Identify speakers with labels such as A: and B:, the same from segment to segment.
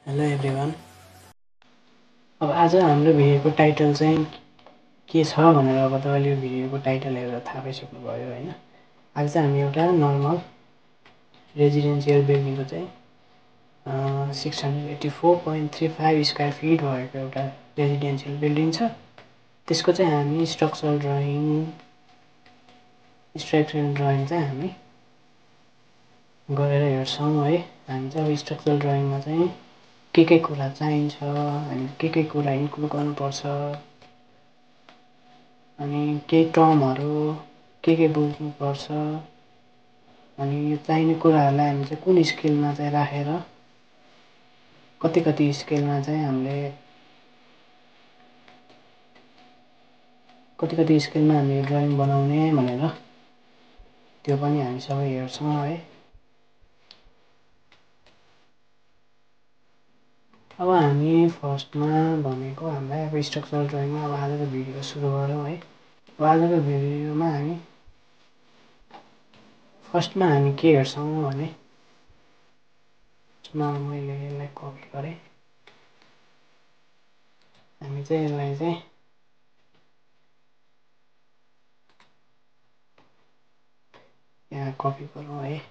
A: Hello everyone. अब आज हाम्रो भिडियोको टाइटल चाहिँ के छ भनेर अब तपाईँले यो भिडियोको टाइटल हेरेर थाहा पाइसक्नुभयो होइन। आज चाहिँ हामी एउटा नर्मल रेजिडेन्सियल बिल्डिङको चाहिँ 684.35 स्क्वायर फिट भएको एउटा रेजिडेन्सियल बिल्डिङ छ। त्यसको चाहिँ हामी स्ट्रक्चरल ड्रइङ चाहिँ हामी गरेर हेर्छौँ है। हामी चाहिँ अब स्ट्रक्चरल ड्रइङमा चाहिँ के कुरा चाहिन्छ, हामी के कुरा इन्क्लुड गर्नुपर्छ, अनि केही टर्महरू के बुझ्नुपर्छ, अनि यो चाहिने कुराहरूलाई हामी चाहिँ कुन स्केलमा चाहिँ राखेर कति स्केलमा चाहिँ हामीले कति स्केलमा हामी ड्रइङ बनाउने भनेर त्यो पनि हामी सबै हेर्छौँ है। अब हामी फर्स्टमा भनेको हामीलाई अब स्ट्रक्चरल ड्रइङमा अब आजको भिडियो सुरु गरौँ है। अब आजको भिडियोमा हामी फर्स्टमा हामी के हेर्छौँ भने मैले यसलाई कपी गरेँ। हामी चाहिँ यसलाई चाहिँ यहाँ कपी गरौँ है।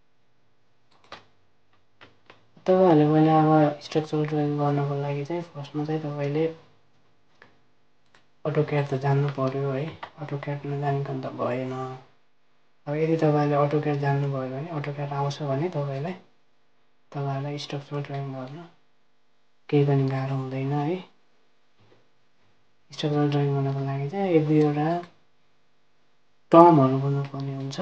A: तपाईँहरूले पहिला अब स्ट्रक्चरल ड्रइङ गर्नको लागि चाहिँ फर्स्टमा चाहिँ तपाईँले अटोक्याड त जान्नु पर्यो है। अटोक्याड नजानिकन त भएन। अब यदि तपाईँले अटोक्याड जान्नुभयो भने अटोक्याड आउँछ भने तपाईँहरूलाई स्ट्रक्चरल ड्रइङ गर्न केही पनि गाह्रो हुँदैन है। स्ट्रक्चरल ड्रइङ गर्नको लागि चाहिँ एक दुईवटा टर्महरू बुझ्नुपर्ने हुन्छ।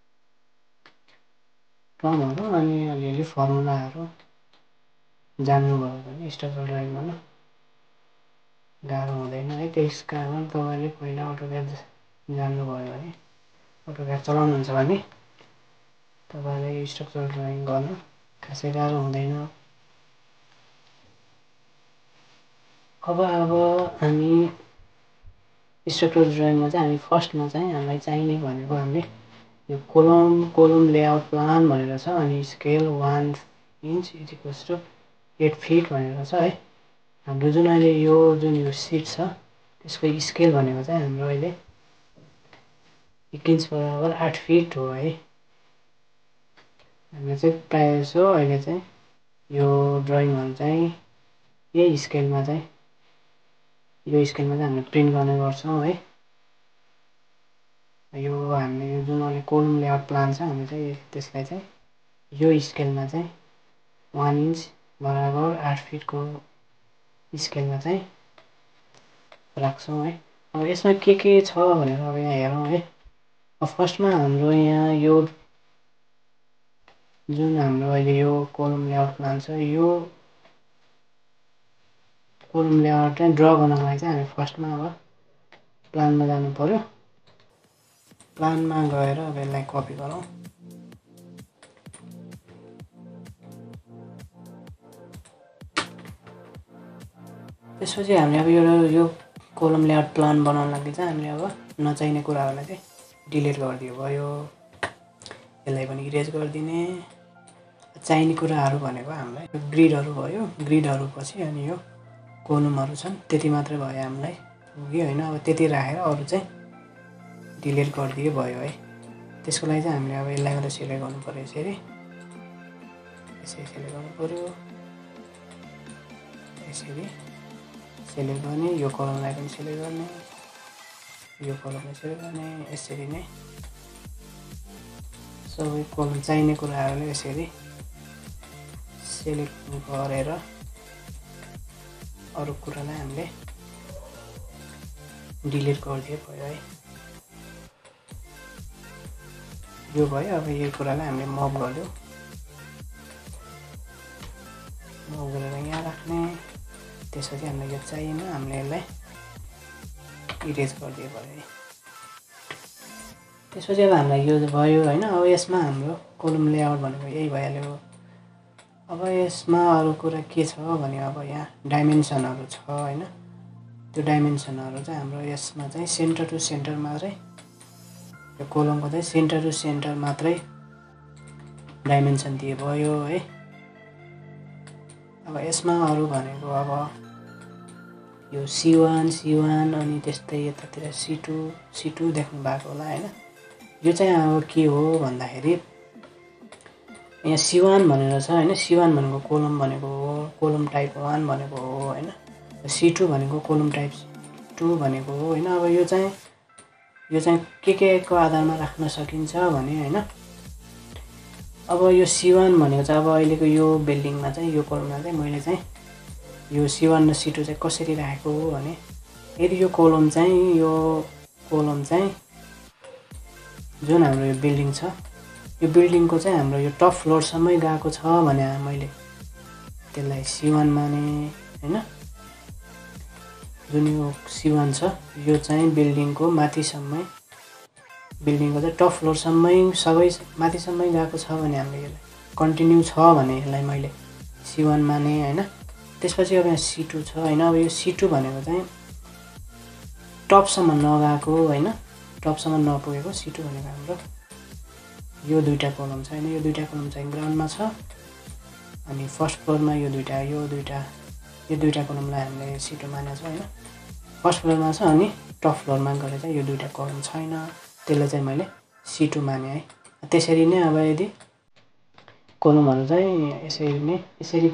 A: टर्महरू अनि अलिअलि फर्मुलाहरू जान्नुभयो भने स्ट्रक्चरल ड्रइङ गर्न गाह्रो हुँदैन है। त्यस कारण तपाईँले पहिला अटोक्याड जान्नुभयो भने अटोक्याड चलाउनुहुन्छ भने तपाईँलाई स्ट्रक्चरल ड्रइङ गर्न खासै गाह्रो हुँदैन। अब हामी स्ट्रक्चरल ड्रइङमा चाहिँ हामी फर्स्टमा चाहिँ हामीलाई चाहिने भनेको हामीले यो कोलम लेआउट प्लान भनेर छ, अनि स्केल 1 इंच = 8 फिट भनेर छ है। हाम्रो जुन अहिले यो सिट छ त्यसको स्केल भनेको चाहिँ हाम्रो अहिले 1 इंच बराबर 8 फिट हो है। हामीले चाहिँ प्रायः जसो अहिले चाहिँ यो ड्रइङहरू चाहिँ यही स्केलमा चाहिँ हामीले प्रिन्ट गर्ने गर्छौँ है। यो हामीले जुन अहिले कोलम लेआउट प्लान छ हामी चाहिँ त्यसलाई चाहिँ यो स्केलमा चाहिँ 1 इंच बराबर 8 फिटको स्केलमा चाहिँ राख्छौँ है। अब यसमा के छ भनेर अब यहाँ हेरौँ है। अब फर्स्टमा हाम्रो यहाँ यो जुन हाम्रो अहिले यो कोलम लेआउट प्लान छ, यो कोलम लेआउट चाहिँ ड्र गर्नको लागि चाहिँ हामी फर्स्टमा अब प्लानमा जानु पर्यो। प्लानमा गएर अब यसलाई कपी गरौँ। त्यसपछि हामीले अब यो कोलम लेआउट प्लान बनाउन लागि चाहिँ हामीले अब नचाहिने कुराहरूलाई चाहिँ डिलिट गरिदियो भयो। यसलाई पनि इरेज गरिदिने। चाहिने कुराहरू भनेको हामीलाई ग्रिडहरू भयो। ग्रिडहरू पछि अनि यो कोलमहरू छन् त्यति मात्रै भयो हामीलाई पुग्यो होइन। अब त्यति राखेर अरू चाहिँ डिलिट गरिदिए भयो है। त्यसको लागि चाहिँ हामीले अब यसलाई मात्रै सिलेक्ट गर्नु पर्यो। यसरी सिलेक्ट गर्नु पर्यो। यसरी सिलेक्ट गर्ने, यो कलमलाई पनि सिलेक्ट गर्ने, यो कलमलाई सिलेक्ट गर्ने। यसरी नै सबै कलम चाहिने कुराहरूले यसरी सिलेक्ट गरेर अरू कुरालाई हामीले डिलिट गरिदिए भयो है। यो भयो। अब यो कुरालाई हामीले मुभ गर्यो। मुभ गरेर यहाँ राख्ने। त्यसपछि हामीलाई यो चाहिएन, हामीले यसलाई इरेज गरिदिए भयो है। त्यसपछि अब हामीलाई यो भयो होइन। अब यसमा हाम्रो कोलम लेआउट भनेको यही भइहाल्यो। अब यसमा अरू कुरा के छ भने अब यहाँ डाइमेन्सनहरू छ होइन। त्यो डाइमेन्सनहरू चाहिँ हाम्रो यसमा चाहिँ सेन्टर टु सेन्टर मात्रै, यो कोलमको चाहिँ सेन्टर टु सेन्टर मात्रै डाइमेन्सन दिए भयो है। अब यसमा अरू भनेको अब यो C1 अनि त्यस्तै यतातिर C2 देख्नु भएको होला हैन। यो चाहिँ अब के हो भन्दाखेरि यहाँ C1 भनेर छ हैन। C1 भनेको कोलम टाइप 1 भनेको हो हैन। C2 भनेको कोलम टाइप 2 भनेको हो हैन। अब यो चाहिँ के को आधारमा राख्न सकिन्छ भने हैन। अब यो C1 भनेको चाहिँ अब अहिलेको यो बिल्डिङमा चाहिँ यो कोलममा चाहिँ मैले चाहिँ यो C1 र C2 चाहिँ कसरी राखेको हो भने यदि यो कोलम चाहिँ जुन हाम्रो यो बिल्डिङ छ यो बिल्डिङको चाहिँ हाम्रो यो टप फ्लोरसम्मै गएको छ भने मैले त्यसलाई C1 माने हैन। जुन यो C1 छ यो चाहिँ बिल्डिङको माथिसम्मै बिल्डिङको चाहिँ टप फ्लोरसम्मै सबै माथिसम्मै गएको छ भने हामीले यसलाई कन्टिन्यू छ भने यसलाई मैले C1 माने हैन। त्यसपछि अब यहाँ C2 छ हैन। अब यो C2 भनेको चाहिँ टपसम्म नगएको हैन। टपसम्म नपुगेको C2 भनेको हाम्रो यो दुईटा कोलम छ हैन। यो दुईटा कोलम चाहिँ ग्राउन्डमा छ अनि फर्स्ट फ्लोरमा यो दुईटा कोलमलाई हामीले C2 मानेको छ हैन। फर्स्ट फ्लोरमा छ अनि टप फ्लोरमा गएर चाहिँ यो दुईटा कोलम छैन, त्यसलाई चाहिँ मैले C2 माने है। त्यसरी नै अब यदि कोलमहरु चाहिँ यसरी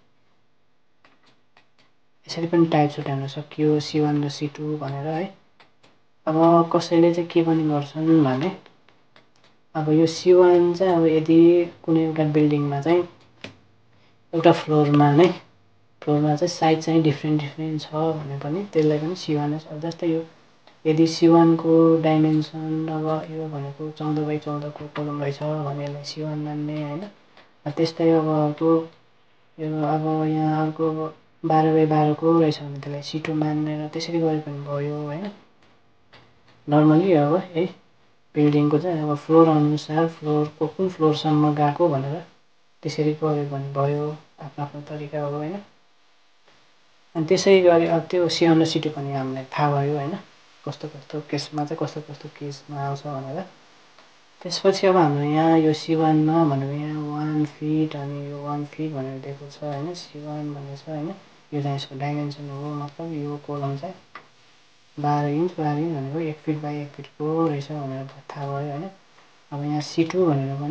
A: पनि टाइप छुट्याउन सकियो C1 र C2 भनेर है। अब कसैले चाहिँ के पनि गर्छन् भने अब यो C1 चाहिँ अब यदि कुनै एउटा बिल्डिङमा चाहिँ एउटा फ्लोरमा चाहिँ साइज चाहिँ डिफ्रेन्ट छ भने पनि त्यसलाई पनि C1 नै। जस्तै यो यदि C1 को डाइमेन्सन अब यो भनेको 14x14 को कोलम रहेछ भने यसलाई C1 मान्ने हैन। त्यस्तै अब अर्को यो अब यहाँ अर्को 12x12 को रहेछ भने त्यसलाई C2 मान्ने र त्यसरी गरे पनि भयो हैन। नर्मली अब यही बिल्डिङको चाहिँ अब फ्लोर अनुसार फ्लोरको कुन फ्लोरसम्म गएको भनेर त्यसरी गरे पनि भयो, आफ्नो तरिका हो हैन। अनि त्यसै गरी अब त्यो C1 र C2 पनि हामीलाई थाहा भयो हैन। कस्तो केसमा चाहिँ कस्तो केसमा आउँछ भनेर। त्यसपछि अब हाम्रो यहाँ यो C1 मा भनेको यहाँ 1 फिट अनि यो 1 फिट भनेर दिएको छ हैन। C1 भनेको छ हैन। यो चाहिँ यसको डाइमेन्सन हो, मतलब यो कोलम चाहिँ 12 इन्च भनेको 1 फिट बाइ 1 फिटको रहेछ भनेर थाहा भयो हैन। अब यहाँ C2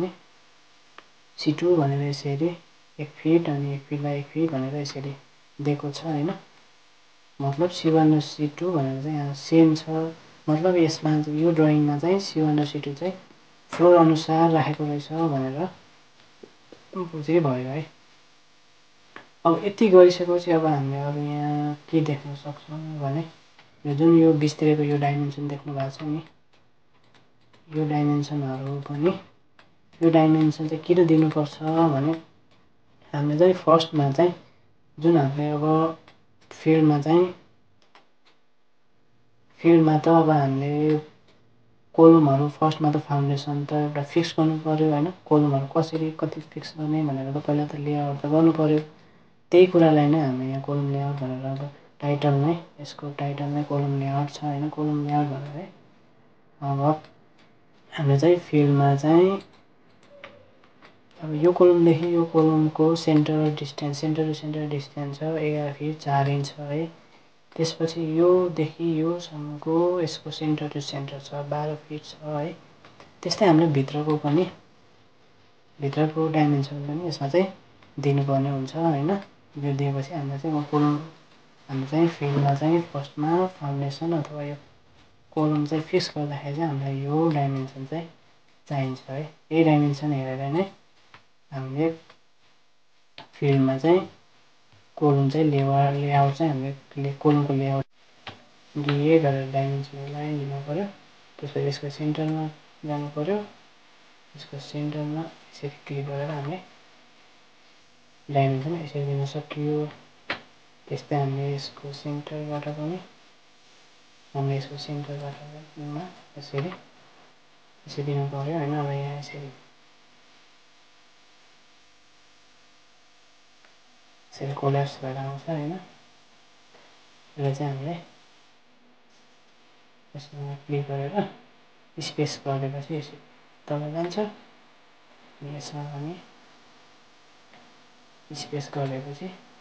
A: भनेर यसरी 1 फिट अनि 1 फिट बाइ 1 फिट भनेर यसरी दिएको छ हैन। मतलब C1 र C2 भनेर चाहिँ यहाँ सेम छ। मतलब यसमा यो ड्राइङमा चाहिँ C1 र C2 चाहिँ फ्लोर अनुसार राखेको रहेछ भनेर बुझे भयो है। अब यति गरिसकेपछि अब हामीले अरु यहाँ के देख्न सक्छौं भने यो जुन यो बिचतिरको यो डाइमेन्सन देख्नु भएको छ नि, यो डाइमेन्सनहरु पनि यो डाइमेन्सन चाहिँ किन दिनुपर्छ भने हामीले चाहिँ फर्स्टमा चाहिँ जुन हामीले अब फिल्डमा त अब हामीले कोलमहरु फर्स्टमा त फाउन्डेसन त एउटा फिक्स गर्नु पर्यो हैन। कोलमहरु कसरी कति फिक्स गर्ने भनेर त पहिला त लेआउट त गर्नु पर्यो। त्यही कुरालाई नै हामी यहाँ कोलम लेआउट भनेर अब यसको टाइटल नै कोलम लेआउट छ हैन। कोलम लेआउट भनेर अब हामीले चाहिँ फिल्डमा चाहिँ अब यो कोलमदेखि यो कोलमको सेन्टर टु सेन्टर डिस्टेन्स छ 11 फिट 4 इन्च है। त्यसपछि योदेखि योसम्मको यसको सेन्टर टु सेन्टर छ 12 फिट छ है। त्यस्तै हामीले भित्रको डाइमेन्सन पनि यसमा चाहिँ दिनुपर्ने हुन्छ हैन। यो दिएपछि हामीले चाहिँ फिल्डमा चाहिँ फर्स्टमा फाउन्डेसन अथवा यो कोलम चाहिँ फिक्स गर्दाखेरि चाहिँ हामीलाई यो डाइमेन्सन चाहिँ चाहिन्छ है। यही डाइमेन्सन हेरेर नै हामीले फिल्डमा चाहिँ कोलम चाहिँ लेआउट चाहिँ हामीले कोलमको लेआउट दिए गरेर डाइमेन्सनलाई लिनु पर्यो। त्यसपछि यसको सेन्टरमा जानु पर्यो। यसको सेन्टरमा यसरी क्लिक गरेर हामीले डाइमेन्सन यसरी दिन सकियो। त्यस्तै हामीले यसको सेन्टरबाट पनि यसरी दिनु पर्यो हैन। अब यहाँ यसरी कोल्याप्स भएर आउँछ हैन। यसलाई चाहिँ हामीले यसमा क्लिक गरेर स्पेस गरेपछि यसरी तल जान्छ। यसमा पनि स्पेस गरेपछि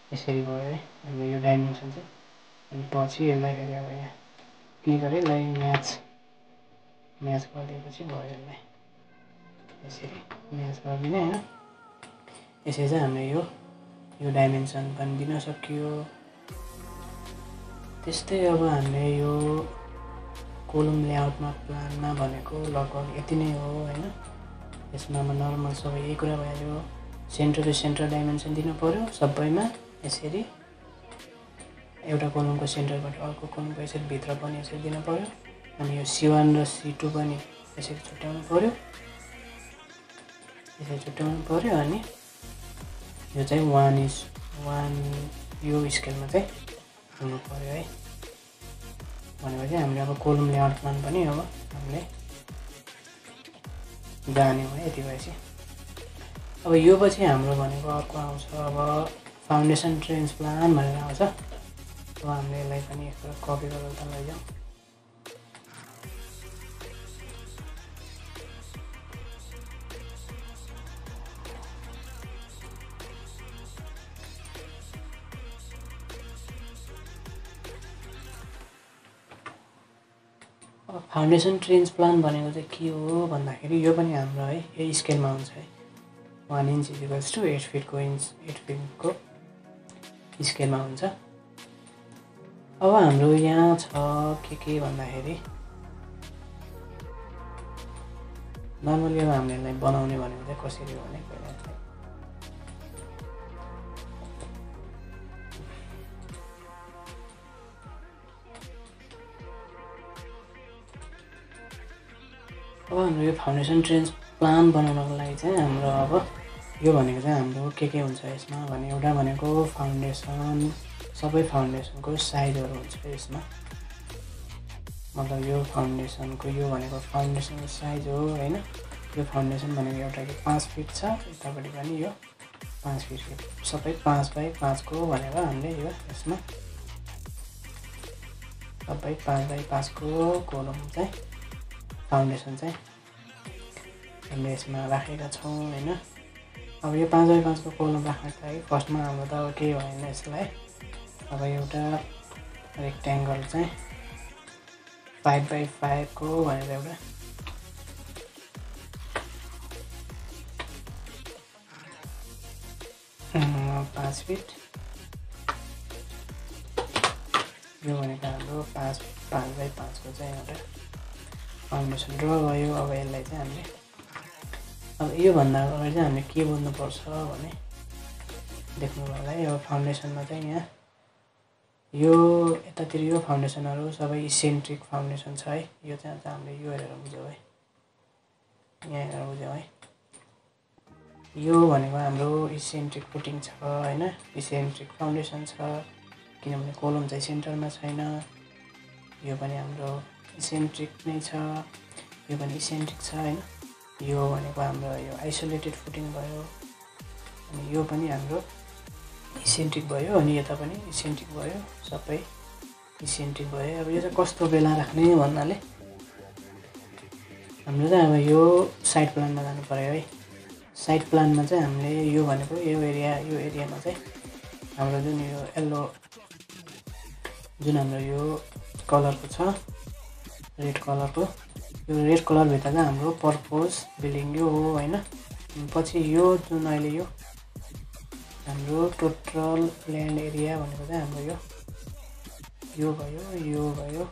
A: यसरी भयो है हाम्रो यो डाइमेन्सन चाहिँ। अनि पछि यसलाई फेरि अब यहाँ क्लिक गरेँ, यसलाई म्याच गरिदिएपछि भयो। यसलाई यसरी म्याच गरिदिने होइन। यसरी चाहिँ हामीले यो डाइमेन्सन पनि दिन सकियो। त्यस्तै अब हामीले यो कोलम लेआउटमा प्लानमा भनेको लगभग यति नै हो होइन। यसमा नर्मल सबै यही कुरा भयो। सेन्टर टु सेन्टर डाइमेन्सन दिनु पर्यो सबैमा यसरी। एउटा कोलमको सेन्टरबाट अर्को कोलमको यसरी भित्र पनि यसरी दिनु पर्यो। अनि यो C1 र C2 पनि यसरी छुट्याउनु पर्यो, यसरी छुट्याउनु पर्यो। अनि यो चाहिँ 1:1 यो स्केलमा चाहिँ हुनु पर्यो है। भनेपछि हामीले अब कोलम लेआउट प्लान पनि अब हामीले जान्यौँ है। यति भएपछि अब यो पछि हाम्रो भनेको अर्को आउँछ अब फाउन्डेसन ट्रेन्च प्लान भनेर आउँछ। अब हामीले यसलाई पनि एकपल्ट कपी गरेर त लैजाउँ। अब फाउन्डेसन ट्रेन्च प्लान भनेको चाहिँ के हो भन्दाखेरि यो पनि हाम्रो है यही स्केलमा हुन्छ है। 1 inch = 8 फिटको स्केलमा हुन्छ। अब हाम्रो यहाँ छ के भन्दाखेरि नर्मली अब हामीले यसलाई बनाउने भनेको चाहिँ कसरी हो भने पहिला चाहिँ अब हाम्रो यो फाउन्डेसन ट्रेन्च प्लान बनाउनको लागि चाहिँ हाम्रो अब यो भनेको चाहिँ हाम्रो के हुन्छ यसमा भने एउटा भनेको फाउन्डेसन, सबै फाउन्डेसनको साइजहरू हुन्छ यसमा। मतलब यो फाउन्डेसनको यो भनेको फाउन्डेसनको साइज हो होइन। यो फाउन्डेसन भनेको एउटा 5 फिट छ, यतापट्टि पनि यो 5 फिट, सबै 5x5 को भनेर हामीले यो यसमा सबै 5x5 को कोलम चाहिँ फाउन्डेसन चाहिँ हामीले यसमा राखेका छौँ होइन। अब यो 5x5 को कोलम राख्नको लागि फर्स्टमा हाम्रो त अब केही भएन यसलाई। अब एउटा रेक्ट्याङ्गल चाहिँ 5x5 को भनेर एउटा पाँच फिट यो भनेको हाम्रो 5x5 को चाहिँ एउटा फाउन्डेसन ड्र भयो। अब यसलाई चाहिँ हामीले अब यो भन्दा अगाडि चाहिँ हामीले के बुझ्नुपर्छ भने देख्नु होला है। अब फाउन्डेसनमा चाहिँ यहाँ यो यतातिर यो फाउन्डेसनहरू सबै इसेन्ट्रिक फाउन्डेसन छ है। यो चाहिँ हामीले यो हेरेर बुझ्यौँ है, यहाँ हेरेर बुझ्यौँ है। यो भनेको हाम्रो इसेन्ट्रिक फुटिङ छ होइन, इसेन्ट्रिक फाउन्डेसन छ किनभने कोलम चाहिँ सेन्टरमा छैन। यो पनि हाम्रो इसेन्ट्रिक नै छ, यो पनि इसेन्ट्रिक छ होइन। यो भनेको हाम्रो यो आइसोलेटेड फुटिङ भयो, अनि यो पनि हाम्रो इसेन्ट्रिक भयो, अनि यता पनि इसेन्ट्रिक भयो, सबै इसेन्ट्रिक भयो। अब यो चाहिँ कस्तो बेला राख्ने भन्नाले हाम्रो चाहिँ अब यो साइड प्लानमा जानु पर्यो है। साइड प्लानमा चाहिँ हामीले यो भनेको यो एरियामा चाहिँ हाम्रो जुन यो येल्लो जुन हाम्रो यो कलरको छ रेड कलरको, यो रेड कलरभित्र चाहिँ हाम्रो पर्पोज बिल्डिङ यो हो होइन। पछि यो जुन अहिले यो हाम्रो टोटल ल्यान्ड एरिया भनेको चाहिँ हाम्रो यो भयो, यो भयो,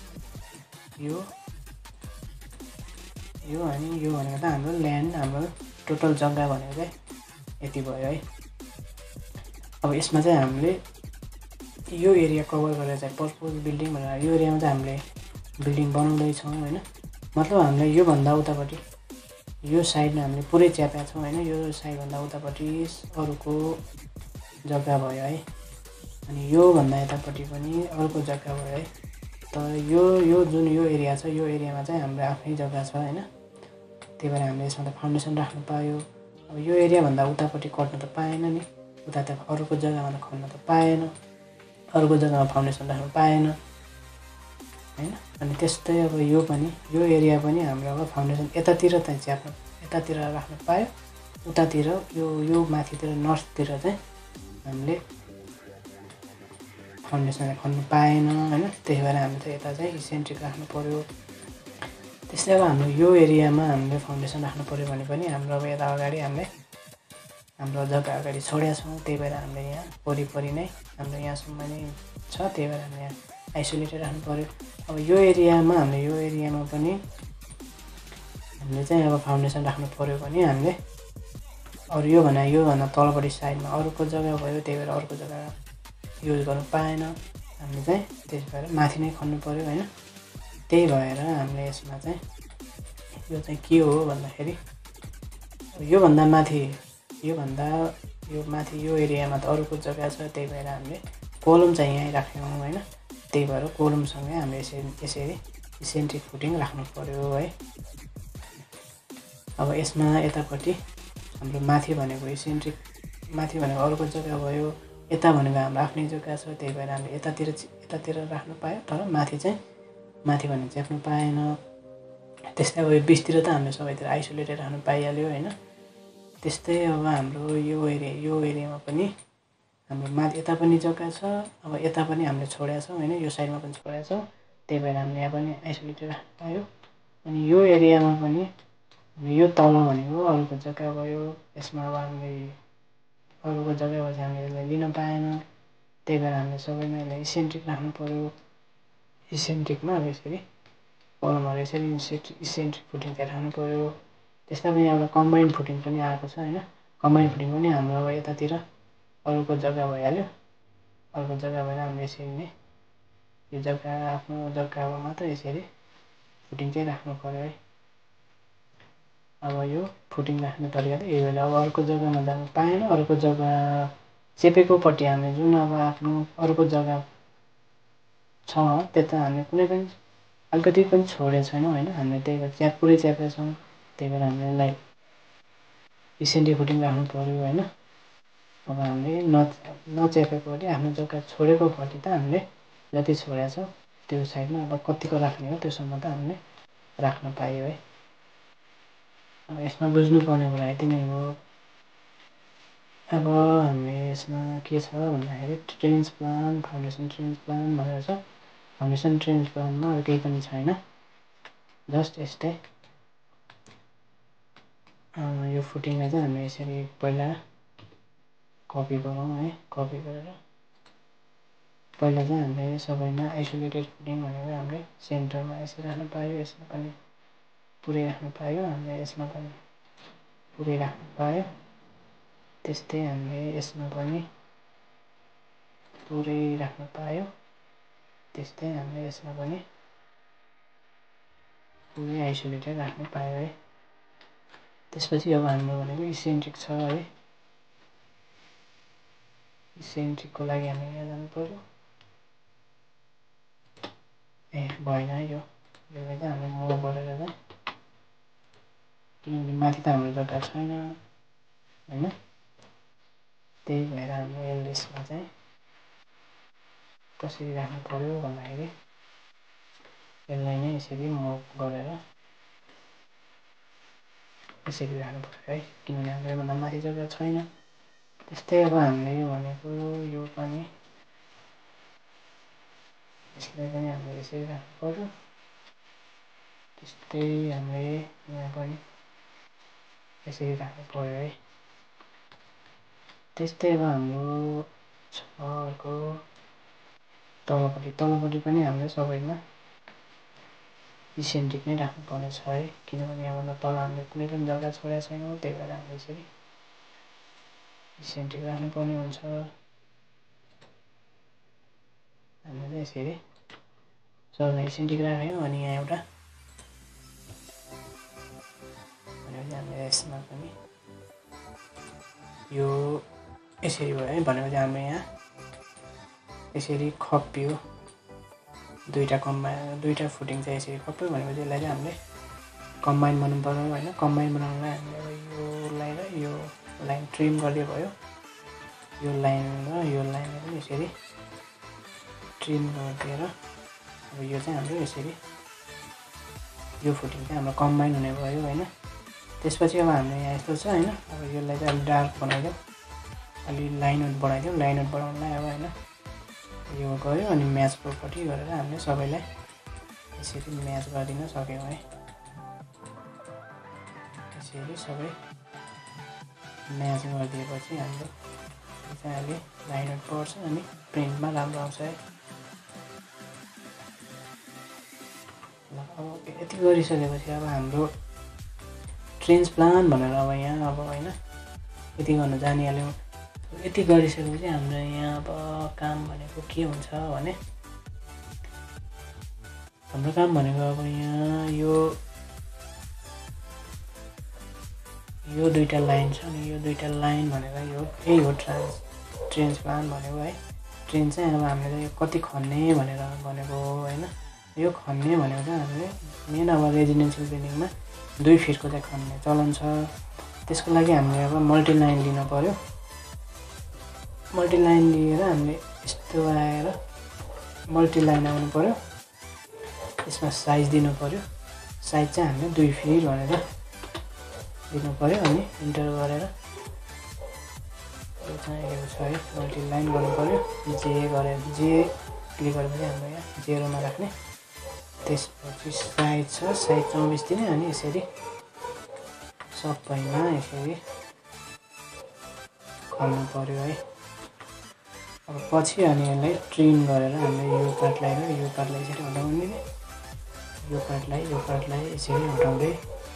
A: यो अनि यो भनेको चाहिँ हाम्रो ल्यान्ड, हाम्रो टोटल जग्गा भनेको चाहिँ यति भयो है। अब यसमा चाहिँ हामीले यो एरिया कभर गरेर चाहिँ पर्पोज बिल्डिङ भनेर यो एरियामा चाहिँ हामीले बिल्डिङ बनाउँदैछौँ होइन। मतलब हामीले योभन्दा उतापट्टि यो साइडमा हामीले पुरै च्यापेका छौँ होइन। यो साइडभन्दा उतापट्टि अरूको जग्गा भयो है, अनि योभन्दा यतापट्टि पनि अर्को जग्गा भयो है। तर यो जुन यो एरिया छ यो एरियामा चाहिँ हाम्रो आफ्नै जग्गा छ होइन। त्यही भएर हामीले यसमा त फाउन्डेसन राख्नु पायो। अब यो एरियाभन्दा उतापट्टि कट्न त पाएन नि, उता त अरूको जग्गामा त खन्न त पाएन, अरूको जग्गामा फाउन्डेसन राख्नु पाएन होइन। अनि त्यस्तै अब यो पनि यो एरिया पनि हाम्रो अब फाउन्डेसन यतातिर चाहिँ च्याप्नु, यतातिर राख्नु पायो, उतातिर यो माथितिर नर्थतिर चाहिँ हामीले फाउन्डेसन खन्नु पाएन हैन, त्यही भएर हामीले चाहिँ यता चाहिँ इसेन्ट्रिक राख्नु पर्यो। त्यस्तै अब हाम्रो यो एरियामा हामीले फाउन्डेसन राख्नु पर्यो भने पनि हाम्रो अब यता अगाडि हामीले हाम्रो जग्गा अगाडि छोडेका छौँ, त्यही भएर हामीले यहाँ वरिपरि नै हाम्रो यहाँसम्म नै छ, त्यही भएर हामीले यहाँ आइसोलेटेड राख्नु पर्यो। अब यो एरियामा पनि हामीले चाहिँ अब फाउन्डेसन राख्नु पर्यो भने हामीले अरू योभन्दा तलपट्टि साइडमा अरूको जग्गा भयो, त्यही भएर अर्को जग्गा युज गर्नु पाएन, हामीले चाहिँ त्यस भएर माथि नै खन्नु पर्यो हैन। त्यही भएर हामीले यसमा चाहिँ यो चाहिँ के हो भन्दाखेरि योभन्दा माथि यो एरियामा त अरूको जग्गा छ, त्यही भएर हामीले कोलम चाहिँ यहीँ राख्यौँ हैन। त्यही भएर कोलमसँगै हामीले यसरी इसेन्ट्रिक फुटिङ राख्नु पर्यो है। अब यसमा यतापट्टि हाम्रो माथि भनेको इसेन्ट्रिक, माथि भनेको अरूको जग्गा भयो, यता भनेको हाम्रो आफ्नै जग्गा छ, त्यही भएर हामीले यतातिर राख्नु पायो, तर माथि भने च्याप्नु पाएन। त्यस्तै अब यो बिचतिर त हामीले सबैतिर आइसोलेटेड राख्नु पाइहाल्यो हैन। त्यस्तै अब हाम्रो यो एरियामा पनि हाम्रो माथि यता पनि जग्गा छ, अब यता पनि हामीले छोडेका छौँ हैन, यो साइडमा पनि छोडेका छौँ, त्यही भएर हामीले यहाँ पनि आइसोलेटेड राख्नु पायो। अनि यो एरियामा पनि यो तल भनेको अरूको जग्गा भयो, यसमा अब हामीले अरूको जग्गा भएपछि हामीले यसलाई लिन पाएन, त्यही भएर हामीले सबैमा यसलाई इसेन्ट्रिक राख्नु पर्यो। इसेन्ट्रिकमा अब यसरी कोलमहरू यसरी इसेन्ट्रिक फुटिङ चाहिँ राख्नु पर्यो। त्यस्तै पनि एउटा कम्बाइन्ड फुटिङ पनि आएको छ हैन। कम्बाइन्ड फुटिङ पनि हाम्रो अब यतातिर अरूको जग्गा भइहाल्यो, अर्को जग्गा भएर हामीले यसरी नै यो जग्गा आफ्नो जग्गामा मात्र यसरी फुटिङ चाहिँ राख्नु पर्यो है। अब यो फुटिङ राख्ने तरिका त यही बेला अब अर्को जग्गामा जानु पाएन, अर्को जग्गा चेपेकोपट्टि हामीले जुन अब आफ्नो अर्को जग्गा छ त्यता हामीले कुनै पनि अलिकति पनि छोडेको छैनौँ होइन, हामीले त्यही भएर पुरै च्यापेका छौँ, त्यही भएर हामीले यसलाई इसेन्ट्रिक फुटिङ राख्नु पर्यो होइन। अब हामीले नच्यापेकोपट्टि आफ्नो जग्गा छोडेकोपट्टि त हामीले जति छोडेका छौँ त्यो साइडमा अब कतिको राख्ने हो त्योसम्म त हामीले राख्न पायो है। अब यसमा बुझ्नुपर्ने कुरा यति नै हो। अब हामी यसमा के छ भन्दाखेरि trench plan, foundation trench plan भनेर छ। फाउन्डेसन ट्रेन्च प्लानमा अरू केही पनि छैन, जस्ट यस्तै यो फुटिङलाई चाहिँ हामीले यसरी पहिला कपी गरौँ है। कपी गरेर पहिला चाहिँ हामीले सबैमा आइसोलेटेड फुटिङ भनेर हामीले सेन्टरमा यसरी राख्नु पायो, यसमा पनि पुरै राख्नु पायो, हामीले यसमा पनि पुरै राख्नु पायो। त्यस्तै हामीले यसमा पनि पुरै राख्नु पायो, त्यस्तै हामीले यसमा पनि पुरै आइसोलेटेड राख्नु पायो है। त्यसपछि अब हाम्रो भनेको इसेन्ट्रिक छ है। इसेन्ट्रिकको लागि हामी यहाँ जानु पर्यो। भएन है यसलाई चाहिँ हामीले मुभ गरेर चाहिँ, किनभने माथि त हाम्रो जग्गा छैन होइन, त्यही भएर हामीले यसमा चाहिँ कसरी राख्नु पर्यो भन्दाखेरि यसलाई नै यसरी मुभ गरेर यसरी राख्नु पर्यो है, किनभने हाम्रो योभन्दा माथि जग्गा छैन। त्यस्तै अब हामीले यो भनेको यो पनि यसलाई पनि हामीले यसरी राख्नु पर्यो। त्यस्तै हामीले यहाँ पनि यसरी राख्नु पर्यो है। त्यस्तै अब हाम्रो छ अर्को तलपट्टि पनि हामीले सबैमा इसेन्ट्रिक नै राख्नुपर्ने छ है, किनभने यहाँभन्दा तल हामीले कुनै पनि जग्गा छोडेका छैनौँ, त्यही भएर हामीले यसरी इसेन्ट्रिक राख्नुपर्ने हुन्छ। हामीले यसरी सबैमा इसेन्ट्रिक राख्यौँ। अनि यहाँ एउटा भनेपछि हामीले यसमा पनि यो यसरी भयो है। भनेपछि हाम्रो यहाँ यसरी खप्यो, दुईटा फुटिङ चाहिँ यसरी खप्यो भनेपछि यसलाई चाहिँ हामीले कम्बाइन बनाउनु पर्यो होइन। कम्बाइन बनाउनलाई हामीले अब यो लाइन र यो लाइन ट्रिम गरिदियो भयो, यो लाइन र यो लाइनलाई पनि यसरी ट्रिम गरिदिएर अब यो चाहिँ हाम्रो यसरी यो फुटिङ चाहिँ हाम्रो कम्बाइन हुने भयो होइन। त्यसपछि अब हाम्रो यहाँ यस्तो छ होइन। अब यसलाई चाहिँ अलिक डार्क बनाइदिउँ, अलि लाइन आउट बढाइदिउँ। लाइन आउट बढाउनलाई अब होइन यो गयो अनि म्याच प्रोपर्टी गरेर हामीले सबैलाई यसरी म्याच गरिदिन सक्यौँ है। यसरी सबै म्याच गरिदिएपछि हाम्रो चाहिँ अहिले लाइनआउट पर्छ अनि प्रिन्टमा राम्रो आउँछ है। ल अब यति गरिसकेपछि अब हाम्रो ट्रेन्स प्लान भनेर अब यहाँ अब होइन यति गर्न जानिहाल्यौँ। यति गरिसकेपछि हाम्रो यहाँ अब काम भनेको के हुन्छ भने हाम्रो काम भनेको अब यहाँ यो दुईटा लाइन छ अनि यो दुईटा लाइन भनेको यही हो ट्रेन्स प्लान भनेको है। ट्रेन चाहिँ अब हामीले यो कति खन्ने भनेर भनेको हो होइन। यो खन्ने भनेको चाहिँ हामीले मेन अब रेजिडेन्सियल बिल्डिङमा 2 फिटको चाहिँ खन्ने चलन छ। त्यसको लागि हामीले अब मल्टिलाइन लिनु पर्यो। मल्टिलाइन लिएर हामीले यस्तो आएर मल्टिलाइन आउनु पर्यो। यसमा साइज दिनु पर्यो। साइज चाहिँ हामीले 2 फिट भनेर दिनु पर्यो अनि इन्टर गरेर यो चाहिँ यो छ है मल्टिलाइन गर्नु पर्यो। जे क्लिक गरेपछि हाम्रो यहाँ 0मा राख्ने। त्यसपछि साइज छ साइज 24 दिने अनि यसरी सबैमा यसरी खल्नु पर्यो है। अब पछि अनि यसलाई ट्रिम गरेर हामीले यो पार्टलाई र यो पार्टलाई यसरी हटाउनु दिने। यो पार्टलाई यसरी हटाउँदै